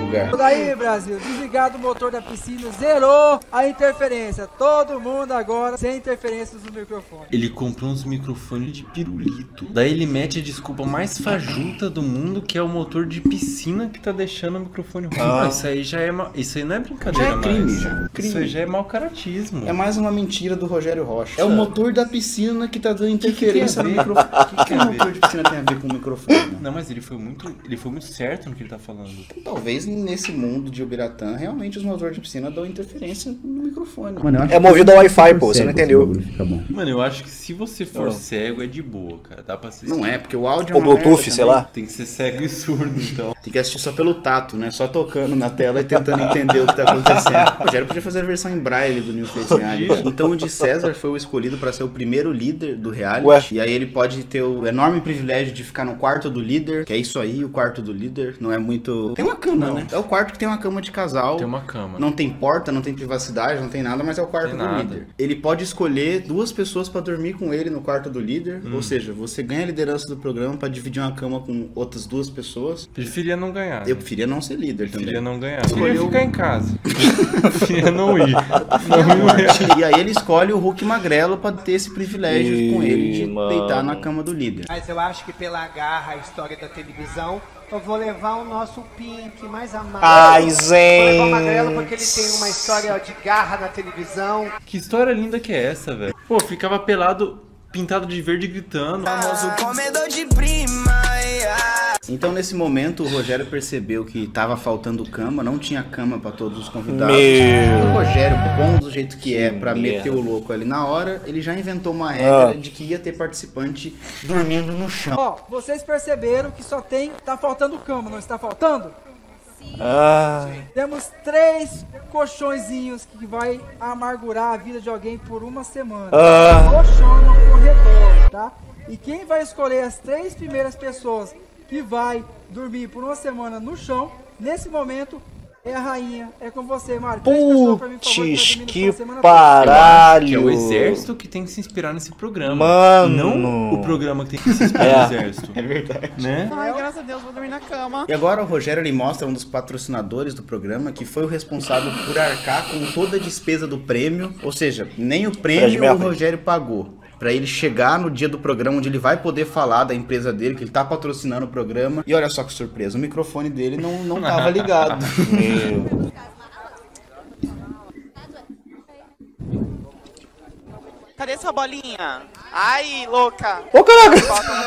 lugar. Daí, Brasil, desligado o motor da piscina, zerou a interferência. Todo mundo agora sem interferências no microfone. Ele comprou uns microfones de pirulito. Daí ele mete a desculpa mais fajuta do mundo, que é o motor de piscina que tá deixando o microfone ruim. Isso aí já é isso aí não é brincadeira, já é crime, mais. já. Crime. Isso aí já é mau caratismo. É mais uma mentira do Rogério Rocha. É o motor da piscina que tá dando interferência no microfone. O que o motor de piscina tem a ver com o microfone? Não, mas ele foi muito certo no que ele tá falando. Talvez nesse mundo de Ubiratã, realmente os motores de piscina dão interferência no microfone. Mano, é movido ao Wi-Fi, pô, você não entendeu. Mano, eu acho que se você for cego é de boa, cara. Dá pra assistir. Não é, porque o áudio é ou Bluetooth, sei lá. Tem que ser cego e surdo, então. Tem que assistir só pelo tato, né? Só tocando na tela e tentando entender o que tá acontecendo. O Rogério podia fazer a versão em braille do New Face Reality. Então o de César foi o escolhido pra ser o primeiro líder do reality. Ué. E aí ele pode ter o enorme privilégio de ficar no quarto do líder, que é isso aí, o quarto do líder. Não é muito... Tem uma cama, né? É o quarto que tem uma cama de casal. Tem uma cama. Não tem porta, não tem privacidade, não tem nada, mas é o quarto do líder. Ele pode escolher 2 pessoas pra dormir com ele no quarto do líder. Ou seja, você ganha a liderança do programa pra dividir uma cama com outras 2 pessoas. Preferia não ganhar. Eu preferia não ser líder também. Preferia não ganhar. Preferia ficar em casa. Preferia não ir. E aí ele escolhe o Hulk magrelo pra ter esse privilégio com ele de deitar na cama do líder. Mas eu acho que pela garra, a história da televisão, eu vou levar o nosso Pink mais amado. Ai, gente. Vou levar o magrelo porque ele tem uma história de garra na televisão. Que história linda que é essa, velho? Pô, ficava pelado, pintado de verde gritando. Famoso comedor de prima. Então nesse momento o Rogério percebeu que tava faltando cama, não tinha cama pra todos os convidados. O Rogério, bom do jeito que é pra meter o louco ali na hora, ele já inventou uma regra de que ia ter participante dormindo no chão. Ó, vocês perceberam que só tá faltando cama, não está faltando? Temos 3 colchõezinhos que vai amargurar a vida de alguém por uma semana. Colchão no corredor, tá? E quem vai escolher as 3 primeiras pessoas que vai dormir por uma semana no chão, nesse momento, é a rainha. É com você, Mário. Putz, que paralho. Que é o exército que tem que se inspirar nesse programa. Mano. Não o programa que tem que se inspirar no exército. É verdade. Né? Ai, graças a Deus, vou dormir na cama. E agora o Rogério ele mostra um dos patrocinadores do programa que foi o responsável por arcar com toda a despesa do prêmio. Ou seja, nem o prêmio o Rogério pagou. Pra ele chegar no dia do programa onde ele vai poder falar da empresa dele, que ele tá patrocinando o programa. E olha só que surpresa, o microfone dele não tava ligado. Cadê sua bolinha? Ai, louca. Ô, caraca!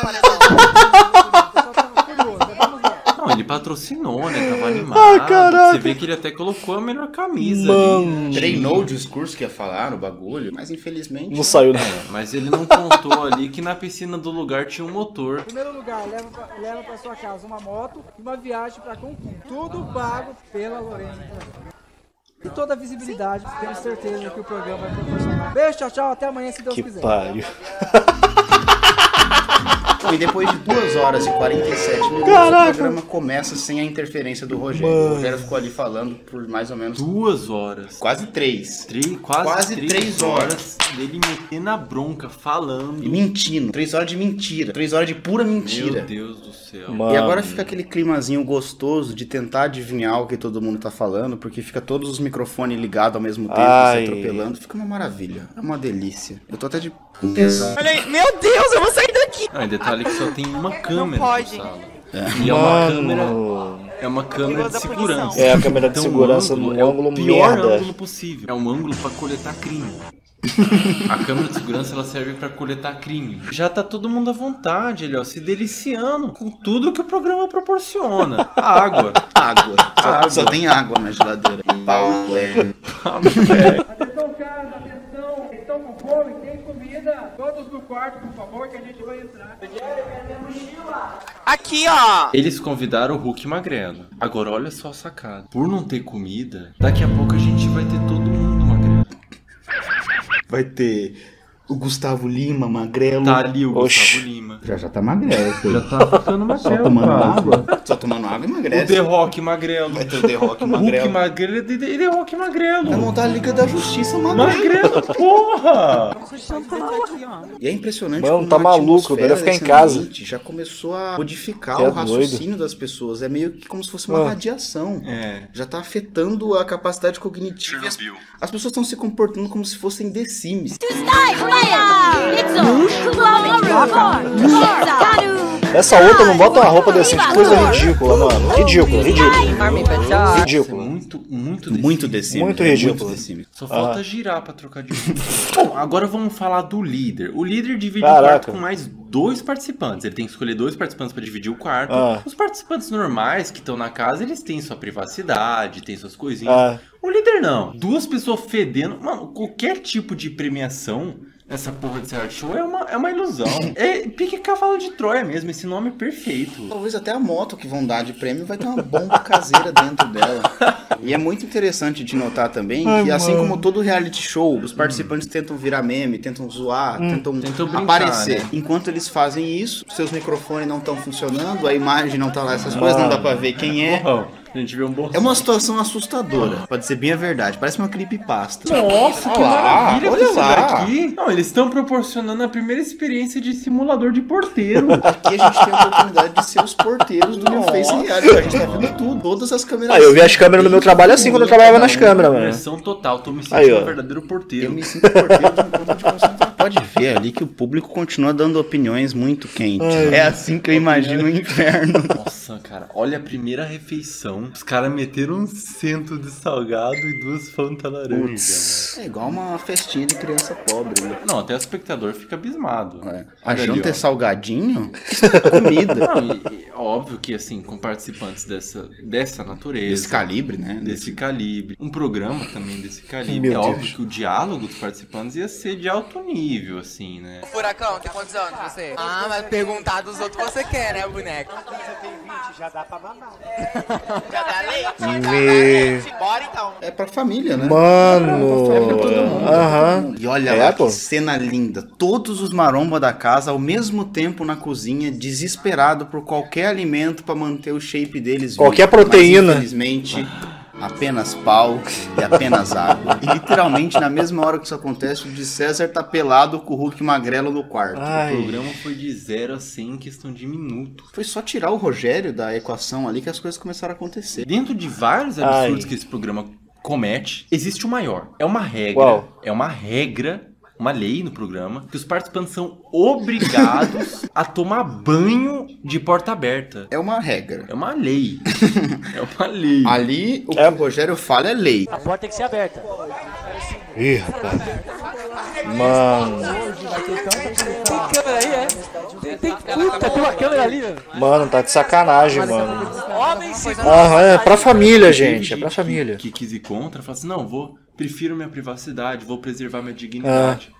Não, ele patrocinou, né? Tava animado. Você vê que ele até colocou a melhor camisa ali. Treinou o discurso que ia falar no bagulho, mas infelizmente... Não saiu, né? Mas ele não contou ali que na piscina do lugar tinha um motor. Em primeiro lugar, leva pra sua casa uma moto e uma viagem pra Cancún. Tudo pago pela Lorena. E toda a visibilidade, temos certeza que o programa vai proporcionar. Beijo, tchau, tchau, até amanhã se Deus quiser. Que pariu. E depois de 2 horas e 47 minutos, o programa começa sem a interferência do Rogério. O Rogério ficou ali falando por mais ou menos 2 horas. Quase 3. Quase 3 horas dele metendo a bronca, falando. E mentindo. 3 horas de mentira. 3 horas de pura mentira. Meu Deus do céu. E agora fica aquele climazinho gostoso de tentar adivinhar o que todo mundo tá falando, porque fica todos os microfones ligados ao mesmo tempo, se atropelando. Fica uma maravilha. É uma delícia. Eu tô até de tesão. Olha aí, meu Deus, eu vou sair daqui. Ah, detalhe que só tem uma câmera. Não pode. Na sala. E é uma câmera de segurança. É a câmera de segurança no ângulo merda. É o pior merda. ângulo possível. É um ângulo pra coletar crime. A câmera de segurança ela serve pra coletar crime. Já tá todo mundo à vontade, ele, ó, se deliciando com tudo que o programa proporciona. Água. Só tem água na geladeira. Atenção, cara, atenção. Estão com fome, tem comida. Todos no quarto, por favor, que a gente vai entrar. Aqui, ó. Eles convidaram o Hulk magrelo. Agora olha só a sacada. Por não ter comida, daqui a pouco a gente vai ter todo mundo magrelo. Vai ter O Gustavo Lima, magrelo. Tá ali o Gustavo Lima. Já tá magrelo. Já tá ficando magrelo. Só tomando água? Só tomando água e emagrece. O The Rock magrelo. Vai ter o The Rock magrelo. Hulk magrelo e The Rock magrelo. Vai montar a Liga da Justiça magrelo. Magrelo, porra! E é impressionante como tá maluco, deve ficar em casa. Já começou a modificar o raciocínio das pessoas. É meio que como se fosse uma radiação. Já tá afetando a capacidade cognitiva. As pessoas estão se comportando como se fossem The Sims. Essa outra não bota uma roupa desse, que coisa ridícula, mano. Ridículo. Muito The Sims. Muito ridículo. Só falta girar pra trocar de roupa. Bom, agora vamos falar do líder. O líder divide o quarto com mais 2 participantes. Ele tem que escolher 2 participantes pra dividir o quarto. Os participantes normais que estão na casa, eles têm sua privacidade, têm suas coisinhas. O líder não. 2 pessoas fedendo. Mano, qualquer tipo de premiação, essa porra de reality show é uma ilusão. É pique cavalo de Troia mesmo, esse nome é perfeito. Talvez até a moto que vão dar de prêmio vai ter uma bomba caseira dentro dela. E é muito interessante de notar também que, assim como todo reality show, os participantes tentam virar meme, tentam zoar, tentam brincar, aparecer. Né? Enquanto eles fazem isso, seus microfones não estão funcionando, a imagem não tá lá, essas coisas, não dá pra ver quem é. A gente vê um bolso. É uma situação assustadora, pode ser bem a verdade. Parece uma creepypasta. Nossa, que maravilha olha isso daqui. Não, eles estão proporcionando a primeira experiência de simulador de porteiro. Aqui a gente tem a oportunidade de ser os porteiros do New Face Reality. A gente tá vendo tudo, todas as câmeras. Eu vi as câmeras no meu trabalho assim, quando eu trabalhava nas câmeras, mano. Pressão total, tô me sentindo um verdadeiro porteiro. Eu me sinto porteiro de um ponto de concentração. Pode ver ali que o público continua dando opiniões muito quentes. É assim que eu imagino o inferno. Nossa, cara, olha a primeira refeição. Os caras meteram um cento de salgado e 2 Fanta laranja. É igual uma festinha de criança pobre. Né? Não, até o espectador fica abismado. A janta é salgadinho? Isso é comida. Não, óbvio que assim, com participantes dessa natureza. Desse calibre, né? Desse calibre. Um programa também desse calibre. Óbvio que o diálogo dos participantes ia ser de alto nível, assim, né? Furacão, tem quantos anos você? Ah, mas perguntar dos outros você quer, né, boneco? Você tem 20, já dá pra mamar. Já dá leite? Bora então. É pra família, né? Mano. É pra todo mundo. E olha lá que cena linda. Todos os maromba da casa ao mesmo tempo na cozinha, desesperado por qualquer alimento pra manter o shape deles. Qualquer proteína. Mas, infelizmente, apenas pau e apenas água. E literalmente, na mesma hora que isso acontece, o de César tá pelado com o Hulk magrelo no quarto. O programa foi de 0 a 100 em questão de minutos. Foi só tirar o Rogério da equação ali que as coisas começaram a acontecer. Dentro de vários absurdos que esse programa comete, existe o maior. É uma regra. É uma regra. Uma lei no programa, que os participantes são obrigados a tomar banho de porta aberta. É uma regra. É uma lei. É uma lei. Ali, o que o Rogério fala é lei. A porta tem que ser aberta. Ih, rapaz. Mano. Tem câmera aí, tem uma câmera ali, velho. Mano, tá de sacanagem, mano. Homens, é pra família, gente. É pra família. Que quis ir contra, fala assim, não, prefiro minha privacidade, vou preservar minha dignidade.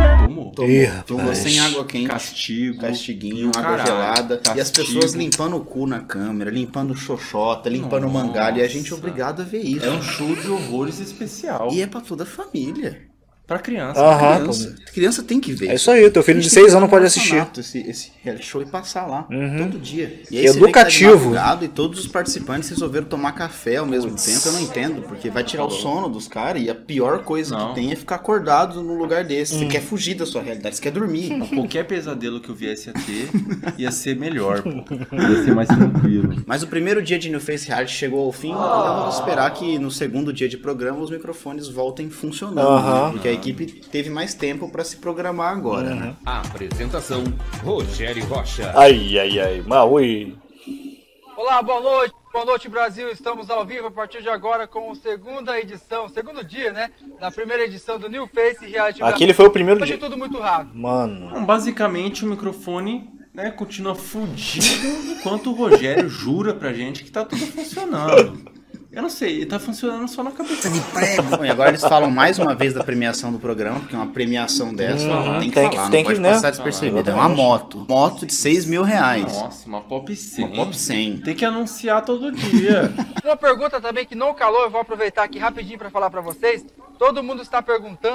Tomou sem água quente. Castiguinho, água gelada. E as pessoas limpando o cu na câmera, limpando xoxota, limpando o mangalho. E a gente é obrigado a ver isso. É um show de horrores especial. E é pra toda a família. Pra criança. Criança tem que ver. É isso aí, teu filho de 6 anos pode assistir. Esse reality show e passar lá todo dia. E aí educativo. E todos os participantes resolveram tomar café ao mesmo tempo. Eu não entendo, porque vai tirar o sono dos caras. E a pior coisa que tem é ficar acordado num lugar desse. Você quer fugir da sua realidade, você quer dormir. Qualquer pesadelo que eu viesse a ter ia ser melhor. Ia ser mais tranquilo. Mas o primeiro dia de New Face Reality chegou ao fim. Vamos esperar que no segundo dia de programa os microfones voltem funcionando. Porque a equipe teve mais tempo para se programar agora, né? Apresentação, Rogério Rocha. Maui. Olá, boa noite Brasil, estamos ao vivo a partir de agora com a segundo dia, né, da primeira edição do New Face Reality. Aquele foi o primeiro dia. Tudo muito rápido. Mano. Basicamente o microfone, né, continua fudido enquanto o Rogério jura pra gente que tá tudo funcionando. Eu não sei, tá funcionando só na cabeça de prego. Bom, e agora eles falam mais uma vez da premiação do programa, porque uma premiação dessa tem que falar, não pode passar despercebido. É uma moto de 6 mil reais. Nossa, uma Pop 100. Uma Pop 100. Tem que anunciar todo dia. Uma pergunta também que não calou, eu vou aproveitar aqui rapidinho para falar para vocês. Todo mundo está perguntando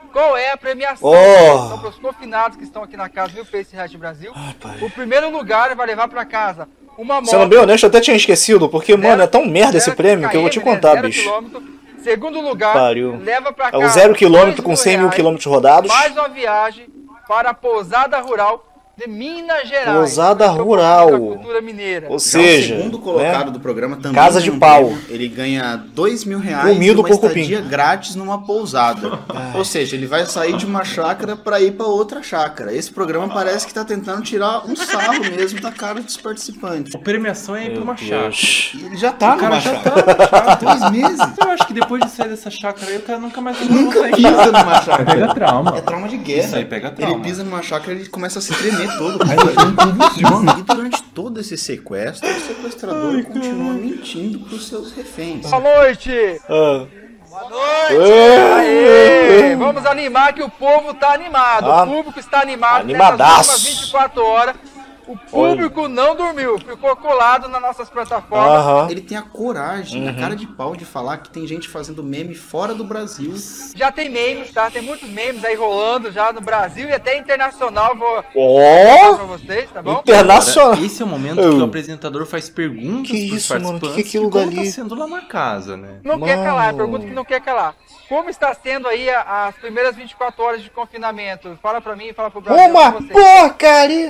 qual é a premiação. Oh. Então, para os confinados que estão aqui na casa New Face Reality Brasil, o primeiro lugar vai levar para casa uma moto. Sendo bem honesto, eu até tinha esquecido, porque, mano, é tão merda esse prêmio que eu vou te contar, bicho. Segundo lugar, leva pra casa é o 0 km com 100 mil quilômetros rodados. Mais uma viagem para a Pousada Rural de Minas Gerais. Pousada Rural. Cultura mineira. Ou seja, o segundo colocado do programa também Casa de Pau. Ele ganha R$2.000 e uma estadia grátis numa pousada. Ou seja, ele vai sair de uma chácara para ir para outra chácara. Esse programa parece que tá tentando tirar um sarro mesmo da cara dos participantes. A premiação é ir para uma chácara. Ele já tá numa chácara. Tá 2 meses. Eu acho que depois de sair dessa chácara aí, o cara nunca mais pisa numa chácara. Pega trauma. É trauma de guerra. Isso aí pega trauma. Ele pisa numa chácara e ele começa a se tremer todo. E durante todo esse sequestro, o sequestrador continua mentindo pros seus reféns. Boa noite! Boa noite! Aê! Vamos animar que o povo tá animado. O público está animado nessas últimas 24 horas. O público não dormiu, ficou colado nas nossas plataformas. Ele tem a coragem, a cara de pau de falar que tem gente fazendo meme fora do Brasil. Já tem memes, tá? Tem muitos memes aí rolando já no Brasil e até internacional. Vou mostrar pra vocês, tá bom? Internacional. Agora, esse é o momento que o apresentador faz perguntas pros participantes mano? Que aquilo como dali? tá sendo lá na casa, né? Não quer calar, pergunta que não quer calar. Como está sendo aí as primeiras 24 horas de confinamento? Fala pra mim e fala pro Brasil. Uma porcaria!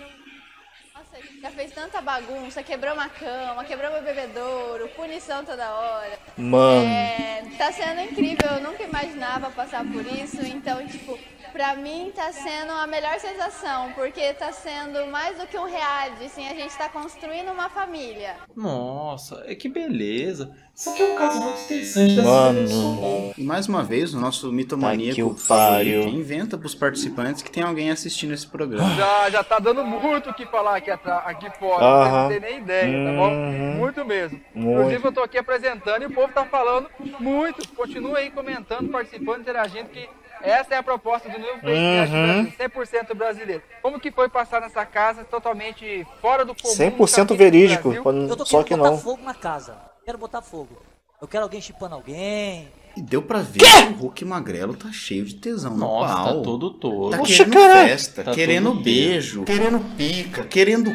Já fez tanta bagunça, quebrou uma cama, quebrou meu bebedouro, punição toda hora. Mano. Tá sendo incrível, eu nunca imaginava passar por isso, então, tipo, pra mim tá sendo a melhor sensação, porque tá sendo mais do que um reality, assim, a gente tá construindo uma família. Nossa, que beleza. Isso aqui é um caso muito interessante. Mano. E mais uma vez, o nosso mitomaníaco inventa pros participantes que tem alguém assistindo esse programa. Já tá dando muito o que falar aqui fora, não tem nem ideia, tá bom? Muito mesmo. Inclusive eu tô aqui apresentando e o povo tá falando muito. Continua aí comentando, participando, interagindo, que essa é a proposta do New Face Brasil, 100% brasileiro. Como que foi passar nessa casa totalmente fora do comum? 100% verídico, só que não. Eu quero botar fogo na casa. Quero botar fogo. Eu quero alguém chipando alguém. E deu pra ver que o Hulk Magrelo tá cheio de tesão no pau. Nossa, tá todo. Tá querendo festa, tá querendo beijo, querendo pica, querendo...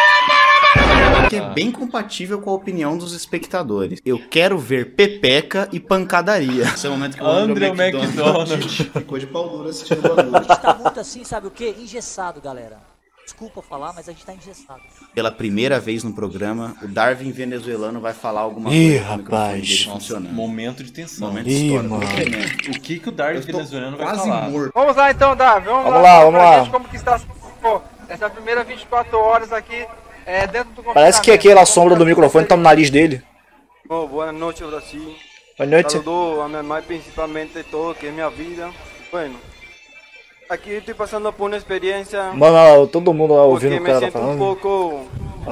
Que é bem compatível com a opinião dos espectadores. Eu quero ver pepeca e pancadaria. Esse é o momento que o André McDonald ficou de pau duro assistindo o bagulho. A gente tá muito assim, sabe o quê? Engessado, galera. Desculpa falar, mas a gente tá engessado. Pela primeira vez no programa, o Darwin venezuelano vai falar alguma coisa. Rapaz. Momento de tensão. Momento histórico. O que o Darwin venezuelano vai falar? Morto. Vamos lá então, Darwin. Vamos lá. Gente, como que está essa primeira 24 horas aqui dentro do Parece que aquela sombra do microfone tá no nariz dele. Oh, boa noite, Brasil. Boa noite. Saludo a minha mãe, principalmente, todo que é minha vida. Bueno, aqui estou passando por uma experiência... Mano, todo mundo lá ouvindo o cara tá falando. Um pouco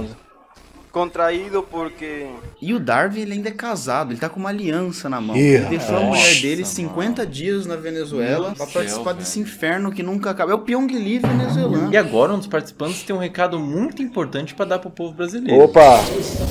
contraído porque... E o Darwin, ele ainda é casado, ele tá com uma aliança na mão. Ele deixou a mulher dele 50 dias na Venezuela pra participar desse inferno que nunca acaba. É o Pyong Lee venezuelano. E agora um dos participantes tem um recado muito importante pra dar pro povo brasileiro. Opa!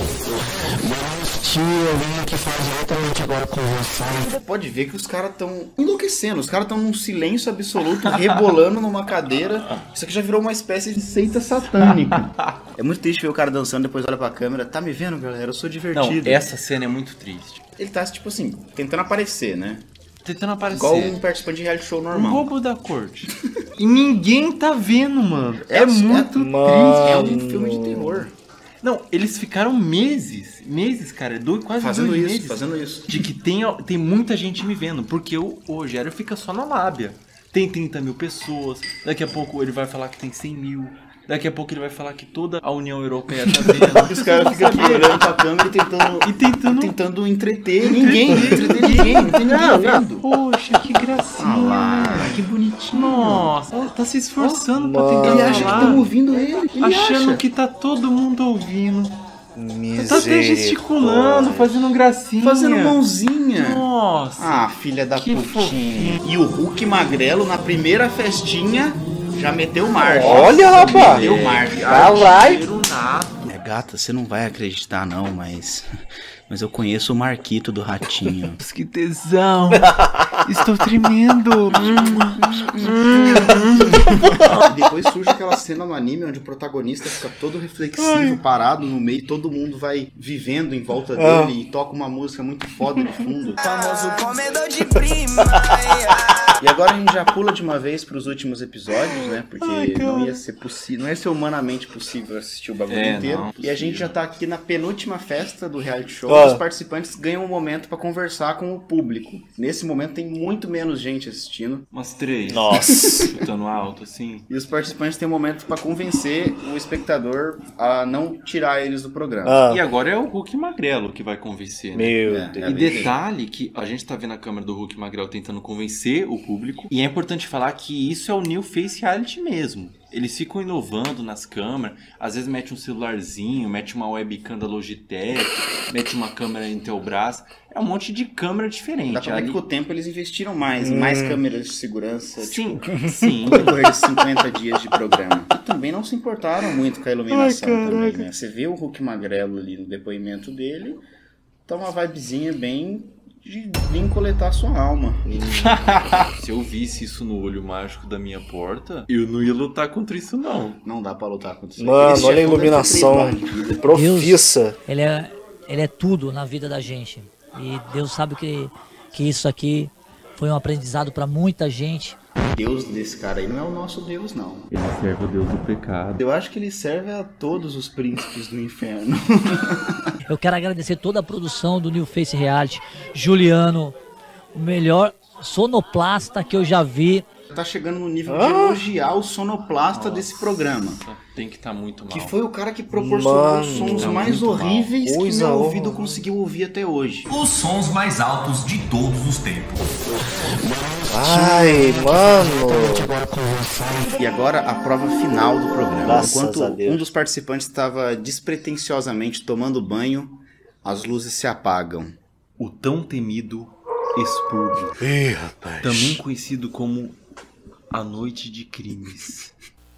Eu venho aqui falar diretamente agora com você. Você pode ver que os caras estão enlouquecendo, os caras estão num silêncio absoluto, rebolando numa cadeira. Isso aqui já virou uma espécie de seita satânica. É muito triste ver o cara dançando, depois olha pra câmera. Tá me vendo, galera? Eu sou divertido. Não, essa cena é muito triste. Ele tá, tipo assim, tentando aparecer, né? Tentando aparecer. Igual um participante de reality show normal. Um roubo da corte. E ninguém tá vendo, mano. É muito triste. É um filme de terror. Não, eles ficaram meses, cara, quase fazendo 2 isso, meses. fazendo isso. De que tem muita gente me vendo, porque o Rogério fica só na lábia. Tem 30 mil pessoas, daqui a pouco ele vai falar que tem 100 mil, daqui a pouco ele vai falar que toda a União Europeia tá vendo. Os caras ficam aqui olhando pra câmera e tentando entreter ninguém, não tem ninguém vendo. Poxa, que gracinha. Que bonitinho. Nossa, tá se esforçando pra tentar falar. Ele acha que estão ouvindo ele. Achando que tá todo mundo ouvindo. Tá até gesticulando, fazendo gracinha. Fazendo mãozinha. Nossa. Ah, filha da putinha. E o Hulk Magrelo, na primeira festinha, já meteu marcha. Olha, rapaz. Meteu marcha. Caralho. Gata, você não vai acreditar não, mas Mas eu conheço o Marquito do Ratinho. Que tesão. Estou tremendo. Depois surge aquela cena no anime onde o protagonista fica todo reflexivo, parado no meio, todo mundo vai vivendo em volta dele e toca uma música muito foda de fundo. Famoso comedor de prima. E agora a gente já pula de uma vez pros últimos episódios, né? Porque não ia ser possível, não ia ser humanamente possível assistir o bagulho inteiro. Não, e a gente já tá aqui na penúltima festa do reality show. Os participantes ganham um momento pra conversar com o público. Nesse momento tem muito menos gente assistindo. Umas 3. Nossa. Chutando alto, assim. E os participantes têm um momento pra convencer o espectador a não tirar eles do programa. E agora é o Hulk Magrelo que vai convencer, né? Meu Deus. E detalhe que a gente tá vendo a câmera do Hulk Magrelo tentando convencer o público. E é importante falar que isso é o New Face Reality mesmo. Eles ficam inovando nas câmeras, às vezes mete um celularzinho, mete uma webcam da Logitech, mete uma câmera em teu braço. É um monte de câmera diferente. Dá pra ver que com o tempo eles investiram mais, em mais câmeras de segurança. Sim, tipo, sim. No decorrer de 50 dias de programa. E também não se importaram muito com a iluminação também, né? Você vê o Hulk Magrelo ali no depoimento dele, tá uma vibezinha bem de vir coletar sua alma. Se eu visse isso no olho mágico da minha porta, eu não ia lutar contra isso, não. Não dá pra lutar contra isso. Mano, olha a iluminação profissa. Ele é tudo na vida da gente. E Deus sabe que isso aqui foi um aprendizado pra muita gente. Deus desse cara aí não é o nosso Deus, não. Ele serve o Deus do pecado. Eu acho que ele serve a todos os príncipes do inferno. Eu quero agradecer toda a produção do New Face Reality. Juliano, o melhor sonoplasta que eu já vi. Tá chegando no nível de elogiar o sonoplasta desse programa. Tem que estar muito mal. Que foi o cara que proporcionou os sons mais horríveis que meu ouvido conseguiu ouvir até hoje. Os sons mais altos de todos os tempos. Ai, mano. E agora a prova final do programa. Graças Enquanto a Deus. um dos participantes estava despretensiosamente tomando banho, as luzes se apagam. O tão temido expurgo. Ih, rapaz. Também conhecido como a Noite de Crimes.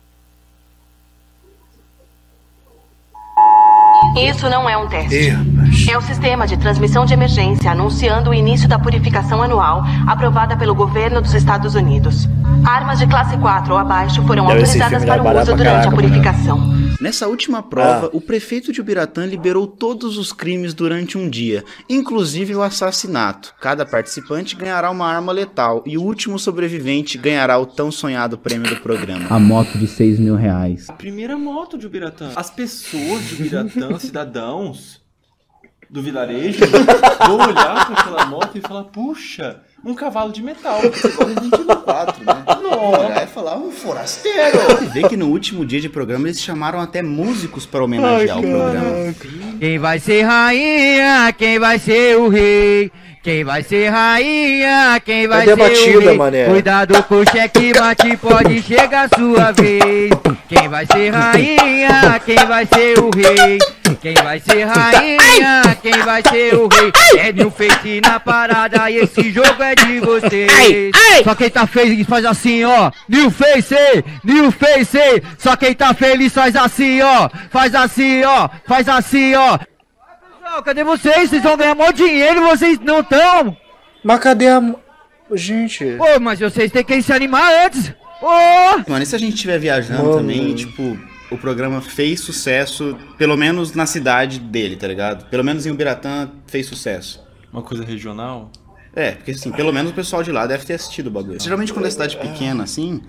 Isso não é um teste. É o sistema de transmissão de emergência anunciando o início da purificação anual aprovada pelo governo dos Estados Unidos. Armas de classe 4 ou abaixo foram autorizadas para o uso durante a purificação. Nessa última prova, o prefeito de Ubiratã liberou todos os crimes durante um dia, inclusive o assassinato. Cada participante ganhará uma arma letal e o último sobrevivente ganhará o tão sonhado prêmio do programa. A moto de R$6.000. A primeira moto de Ubiratã. As pessoas de Ubiratã, cidadãos do vilarejo, vão olhar para aquela moto e falar, puxa, um cavalo de metal. Você pode 24, né? Olhar e falar, um forasteiro. E vê que no último dia de programa eles chamaram até músicos para homenagear o programa. Quem vai ser rainha, quem vai ser o rei? Quem vai ser rainha, quem vai ser o rei? Mané. Cuidado com o checkmate, pode chegar a sua vez. Quem vai ser rainha, quem vai ser o rei? Quem vai ser rainha, quem vai ser o rei? É New Face na parada e esse jogo é de vocês. Só quem tá feliz faz assim, ó. New Face, New Face. Só quem tá feliz faz assim, ó. Faz assim, ó. Faz assim, ó. Cadê vocês? Vocês vão ganhar mó dinheiro e vocês não estão? Mas cadê a... Gente... Pô, mas vocês têm que se animar antes. Ô! Mano, e se a gente estiver viajando também, tipo... O programa fez sucesso, pelo menos na cidade dele, tá ligado? Pelo menos em Ubiratã fez sucesso. Uma coisa regional? É, porque assim, pelo menos o pessoal de lá deve ter assistido o bagulho. Geralmente quando é cidade pequena, assim...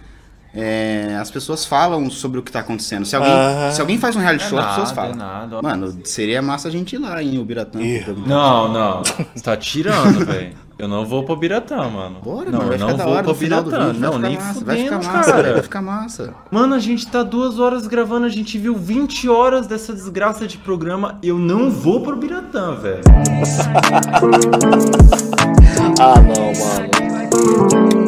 as pessoas falam sobre o que tá acontecendo. Se alguém faz um reality show, as pessoas falam. Mano, seria massa a gente ir lá em Ubiratã. Não. Você tá tirando, velho. Eu não vou pro Ubiratã, mano. Bora, não, mano, eu não vou pro Ubiratã. Não, nem fudendo, vai ficar massa, cara. Vai ficar massa. Mano, a gente tá 2 horas gravando, a gente viu 20 horas dessa desgraça de programa. Eu não vou pro Ubiratã, velho. Ah, não, mano.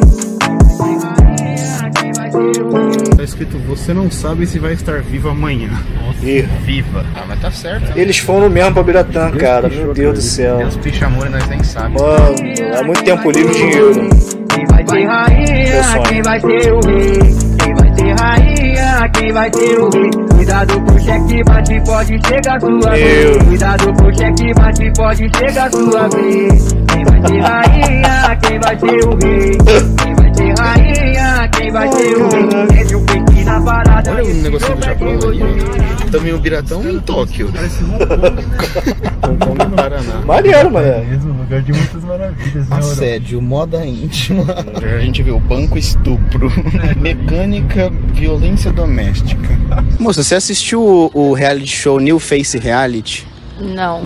Tá escrito, você não sabe se vai estar vivo amanhã. Viva. Ah, mas tá certo. Eles foram mesmo pra Ubiratã, cara. Meu Deus do céu. Deus picha amor e nós nem sabemos. Mano, é muito tempo livre dinheiro. Quem vai ser rainha, quem vai ser o rei? Quem vai ser rainha, quem quem vai ser o rei. Cuidado com o cheque bate, pode chegar sua vez. Cuidado com o cheque bate, pode chegar sua vez. Quem vai ser rainha, quem vai ser o rei. Quem vai ser rainha, quem vai ser o rei. Entre um peito na parada. Olha o negocinho do Japão ali. Também o Biratão em Tóquio. Parece Hong Kong no Paraná. Maneiro, mano. Lugar de muitas maravilhas. Assédio, moda íntima. A gente vê o banco estupro. Mecânica, violência doméstica. Moça, você assistiu o reality show New Face Reality? Não.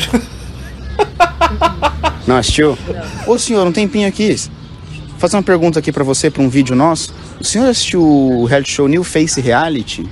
Não assistiu? Não. Ô senhor, um tempinho aqui. Vou fazer uma pergunta aqui pra você, pra um vídeo nosso. O senhor assistiu o reality show New Face Reality?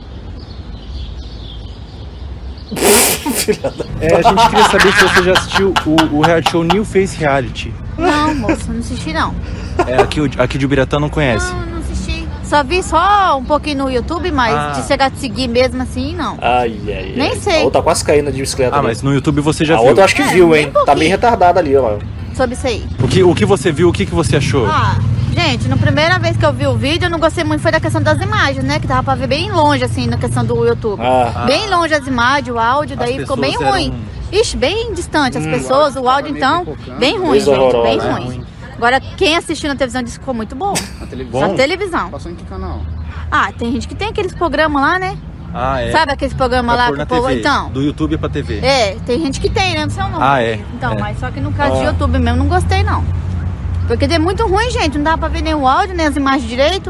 A gente queria saber se você já assistiu o reality show New Face Reality. Não, moço, não assisti não. Aqui de Ubiratã não conhece? Não assisti. Só vi só um pouquinho no YouTube, mas de chegar a seguir mesmo assim, não. Nem sei. A outra tá quase caindo de bicicleta. Mas no YouTube você já viu. A outra eu acho que viu, hein? Tá bem retardada ali, ó. Sobre isso aí. O que você viu, o que você achou? Gente, na primeira vez que eu vi o vídeo, eu não gostei muito, foi da questão das imagens, né? Que dava pra ver bem longe, assim, na questão do YouTube. Bem longe as imagens, o áudio, daí ficou bem ruim. Ixi, bem distante as pessoas, o áudio então, bem ruim, gente, bem ruim. Agora, quem assistiu na televisão disse que ficou muito bom. Na televisão. Passou em que canal? Tem gente que tem aqueles programas lá, né? É. Sabe aqueles programas lá que o povo... Então, do YouTube pra TV. Tem gente que tem, né? Não sei o nome. Então, mas só que no caso de YouTube mesmo, não gostei, não. Porque é muito ruim, gente. Não dá pra ver nem o áudio, nem as imagens direito.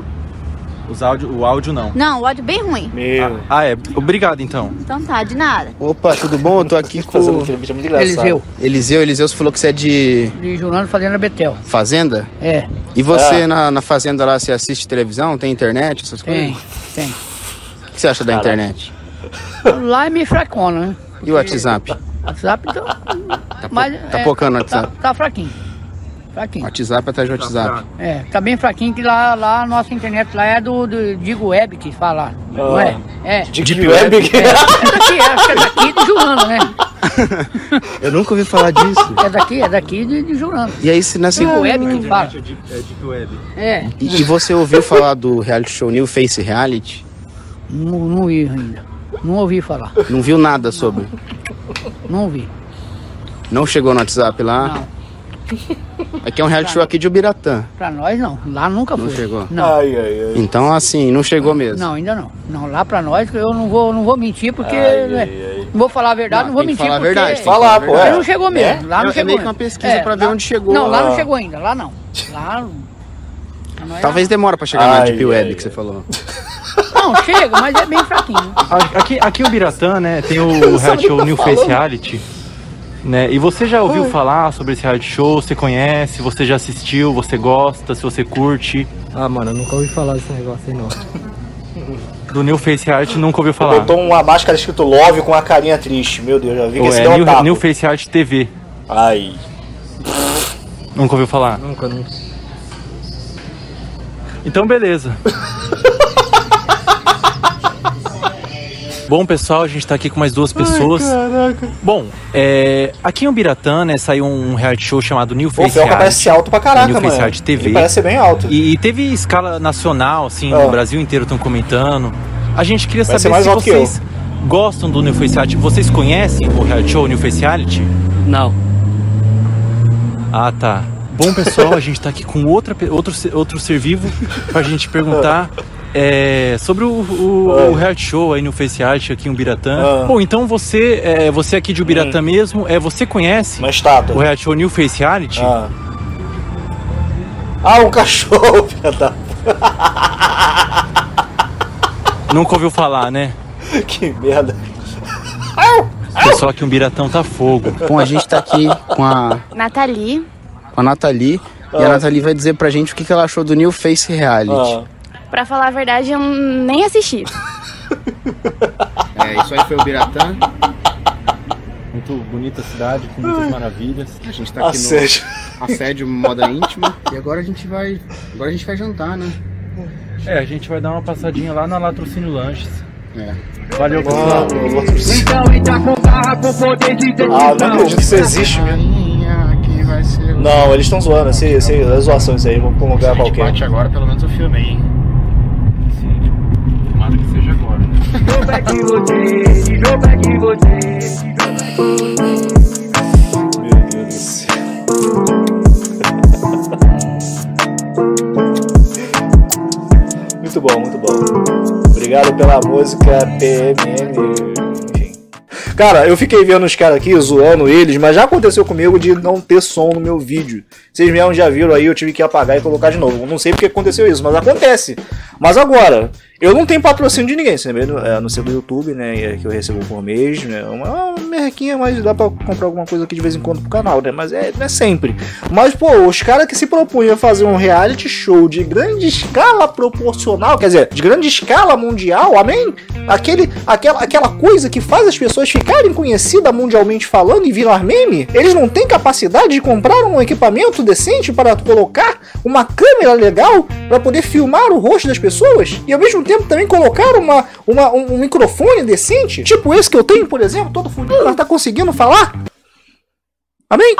O áudio não. Não, o áudio bem ruim. Obrigado, então. Então tá, de nada. Opa, tudo bom? Eu tô aqui com o Eliseu, você falou que você é de Jurando Fazenda Betel. Fazenda? É. E você na Fazenda lá, você assiste televisão? Tem internet, essas coisas? Tem. O que você acha da internet? Lá é meio fracona, né? E o WhatsApp? WhatsApp, então... Tá pocando o WhatsApp? Tá fraquinho. WhatsApp atrás de WhatsApp. Tá bem fraquinho, que lá a nossa internet lá é do Digo Web que fala. Não é? Deep Web? Acho que é daqui de Jurando, né? Eu nunca ouvi falar disso. É daqui de Jurando. E aí, se nessa... Digo Web que fala. Deep Web. E você ouviu falar do reality show New Face Reality? Não vi ainda. Não ouvi falar. Não viu nada sobre? Não vi. Não chegou no WhatsApp lá? Não. Aqui é um reality show aqui de Ubiratã. Pra nós não, lá nunca foi. Não chegou? Não. Então assim, não chegou mesmo? Não, ainda não. Não, lá pra nós eu não vou mentir porque... Não vou falar a verdade, não vou mentir falar porque... Verdade, falar, pô. Não chegou mesmo, lá não chegou. É meio que uma pesquisa pra ver onde chegou. Não, lá não chegou ainda, lá não. Lá... Talvez demora pra chegar na Deep Web que você falou. Não, chega, mas é bem fraquinho. Aqui em Ubiratã, né, tem o reality show New Face Reality. Né? E você já ouviu falar sobre esse reality show? Você conhece? Você já assistiu? Você gosta? Se você curte? Mano, eu nunca ouvi falar desse negócio aí não. Do New Face Reality nunca ouviu falar? Botou uma máscara escrito Love com uma carinha triste. Meu Deus, já vi que esse deu um New Face Reality TV. Nunca ouviu falar? Nunca. Então beleza. Bom, pessoal, a gente tá aqui com mais duas pessoas. Caraca. Bom, aqui em Ubiratã, né, saiu um reality show chamado New Face Reality. Parece alto pra caraca, New Face Reality TV. Ele parece ser bem alto. E teve escala nacional, assim, no Brasil inteiro estão comentando. A gente queria saber se vocês gostam do New Face Reality. Vocês conhecem o reality show New Face Reality? Não. Tá. Bom, pessoal, a gente tá aqui com outro ser vivo pra gente perguntar... sobre o reality show aí no Face Reality aqui em Ubiratã. Bom, então você aqui de Ubiratã mesmo, você conhece o reality show New Face Reality? Um cachorro, filha da... Nunca ouviu falar, né? Que merda. O pessoal aqui em Ubiratã tá fogo. Bom, a gente tá aqui com a... Nathalie. Com a Nathalie. E a Nathalie vai dizer pra gente o que ela achou do New Face Reality. Pra falar a verdade, eu nem assisti. Isso aí foi o Ubiratã. Muito bonita cidade, com muitas maravilhas. A gente tá aqui no assédio moda íntima. E agora a gente vai jantar, né? A gente vai dar uma passadinha lá na Latrocínio Lanches. Valeu, pessoal. Não acredito que isso existe mesmo. Não, eles estão zoando, é zoação isso aí, vamos pra um lugar qualquer. Agora, pelo menos eu filmei, hein? Tomara que seja agora. de você, esse jogo é de você. Meu Deus do céu. Muito bom, muito bom. Obrigado pela música PMM. Cara, eu fiquei vendo os caras aqui, zoando eles, mas já aconteceu comigo de não ter som no meu vídeo. Vocês mesmo já viram aí, eu tive que apagar e colocar de novo. Não sei porque aconteceu isso, mas acontece. Mas agora, eu não tenho patrocínio de ninguém, você lembra? A não ser do YouTube, né, que eu recebo por mês, né, uma merrequinha, mas dá pra comprar alguma coisa aqui de vez em quando pro canal, né, mas não é sempre. Mas, pô, os caras que se propunham a fazer um reality show de grande escala proporcional, quer dizer, de grande escala mundial, amém? Aquela coisa que faz as pessoas ficarem conhecidas mundialmente falando e virar meme, eles não têm capacidade de comprar um equipamento decente para colocar uma câmera legal para poder filmar o rosto das pessoas e ao mesmo tempo também colocar um microfone decente, tipo esse que eu tenho, por exemplo, todo fudido, mas tá conseguindo falar? Amém?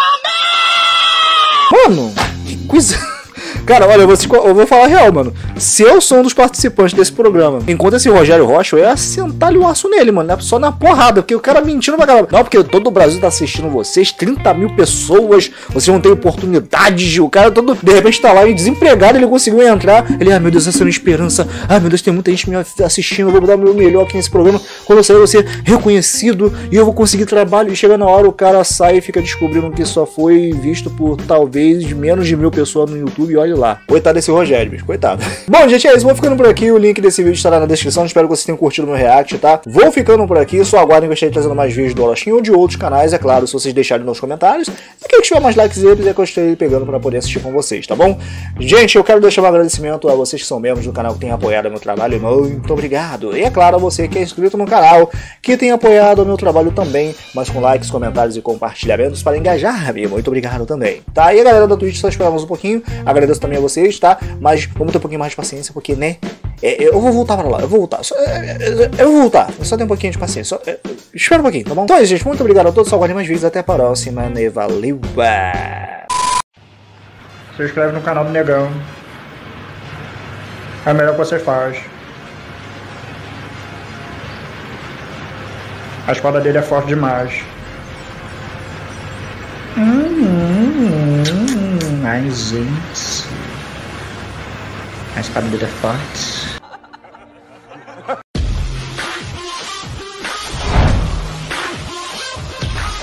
Mano, que coisa... Cara, olha, eu vou falar real, mano. Se eu sou um dos participantes desse programa, enquanto esse Rogério Rocha, eu ia sentar-lhe o aço nele, mano. Só na porrada, porque o cara mentindo pra caramba. Não, porque todo o Brasil tá assistindo vocês, 30 mil pessoas, vocês não têm oportunidade. O cara todo, de repente, tá lá e desempregado, ele conseguiu entrar. Ele, meu Deus, essa é uma esperança. Meu Deus, tem muita gente me assistindo, eu vou dar o meu melhor aqui nesse programa. Quando eu sair, eu vou ser reconhecido e eu vou conseguir trabalho. E chega na hora, o cara sai e fica descobrindo que só foi visto por talvez menos de 1000 pessoas no YouTube. E olha lá. Coitado desse Rogério, bicho. Coitado. Bom, gente, é isso. Vou ficando por aqui. O link desse vídeo estará na descrição. Espero que vocês tenham curtido o meu react, tá? Vou ficando por aqui. Só aguardem que eu estarei trazendo mais vídeos do Orochinho ou de outros canais, é claro, se vocês deixarem nos comentários. E que tiver mais likes é que eu estarei pegando pra poder assistir com vocês, tá bom? Gente, eu quero deixar um agradecimento a vocês que são membros do canal, que têm apoiado o meu trabalho. Muito obrigado. E é claro, a você que é inscrito no canal, que tem apoiado o meu trabalho também, mas com likes, comentários e compartilhamentos para engajar-me. Muito obrigado também. Tá? E a galera da Twitch, só esperamos um pouquinho. Agradeço também a vocês, tá? Mas vamos ter um pouquinho mais de paciência, porque, né? Eu vou voltar pra lá, eu vou voltar. Eu vou voltar, só tem um pouquinho de paciência. Espera um pouquinho, tá bom? Então é isso, gente. Muito obrigado a todos. Só aguardem mais vídeos. Até a próxima, né? Valeu! Se inscreve no canal do Negão. É o melhor que você faz. A espada dele é forte demais. Ai, gente. A espada dele é forte.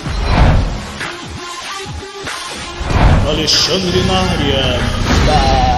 Alexandre na área.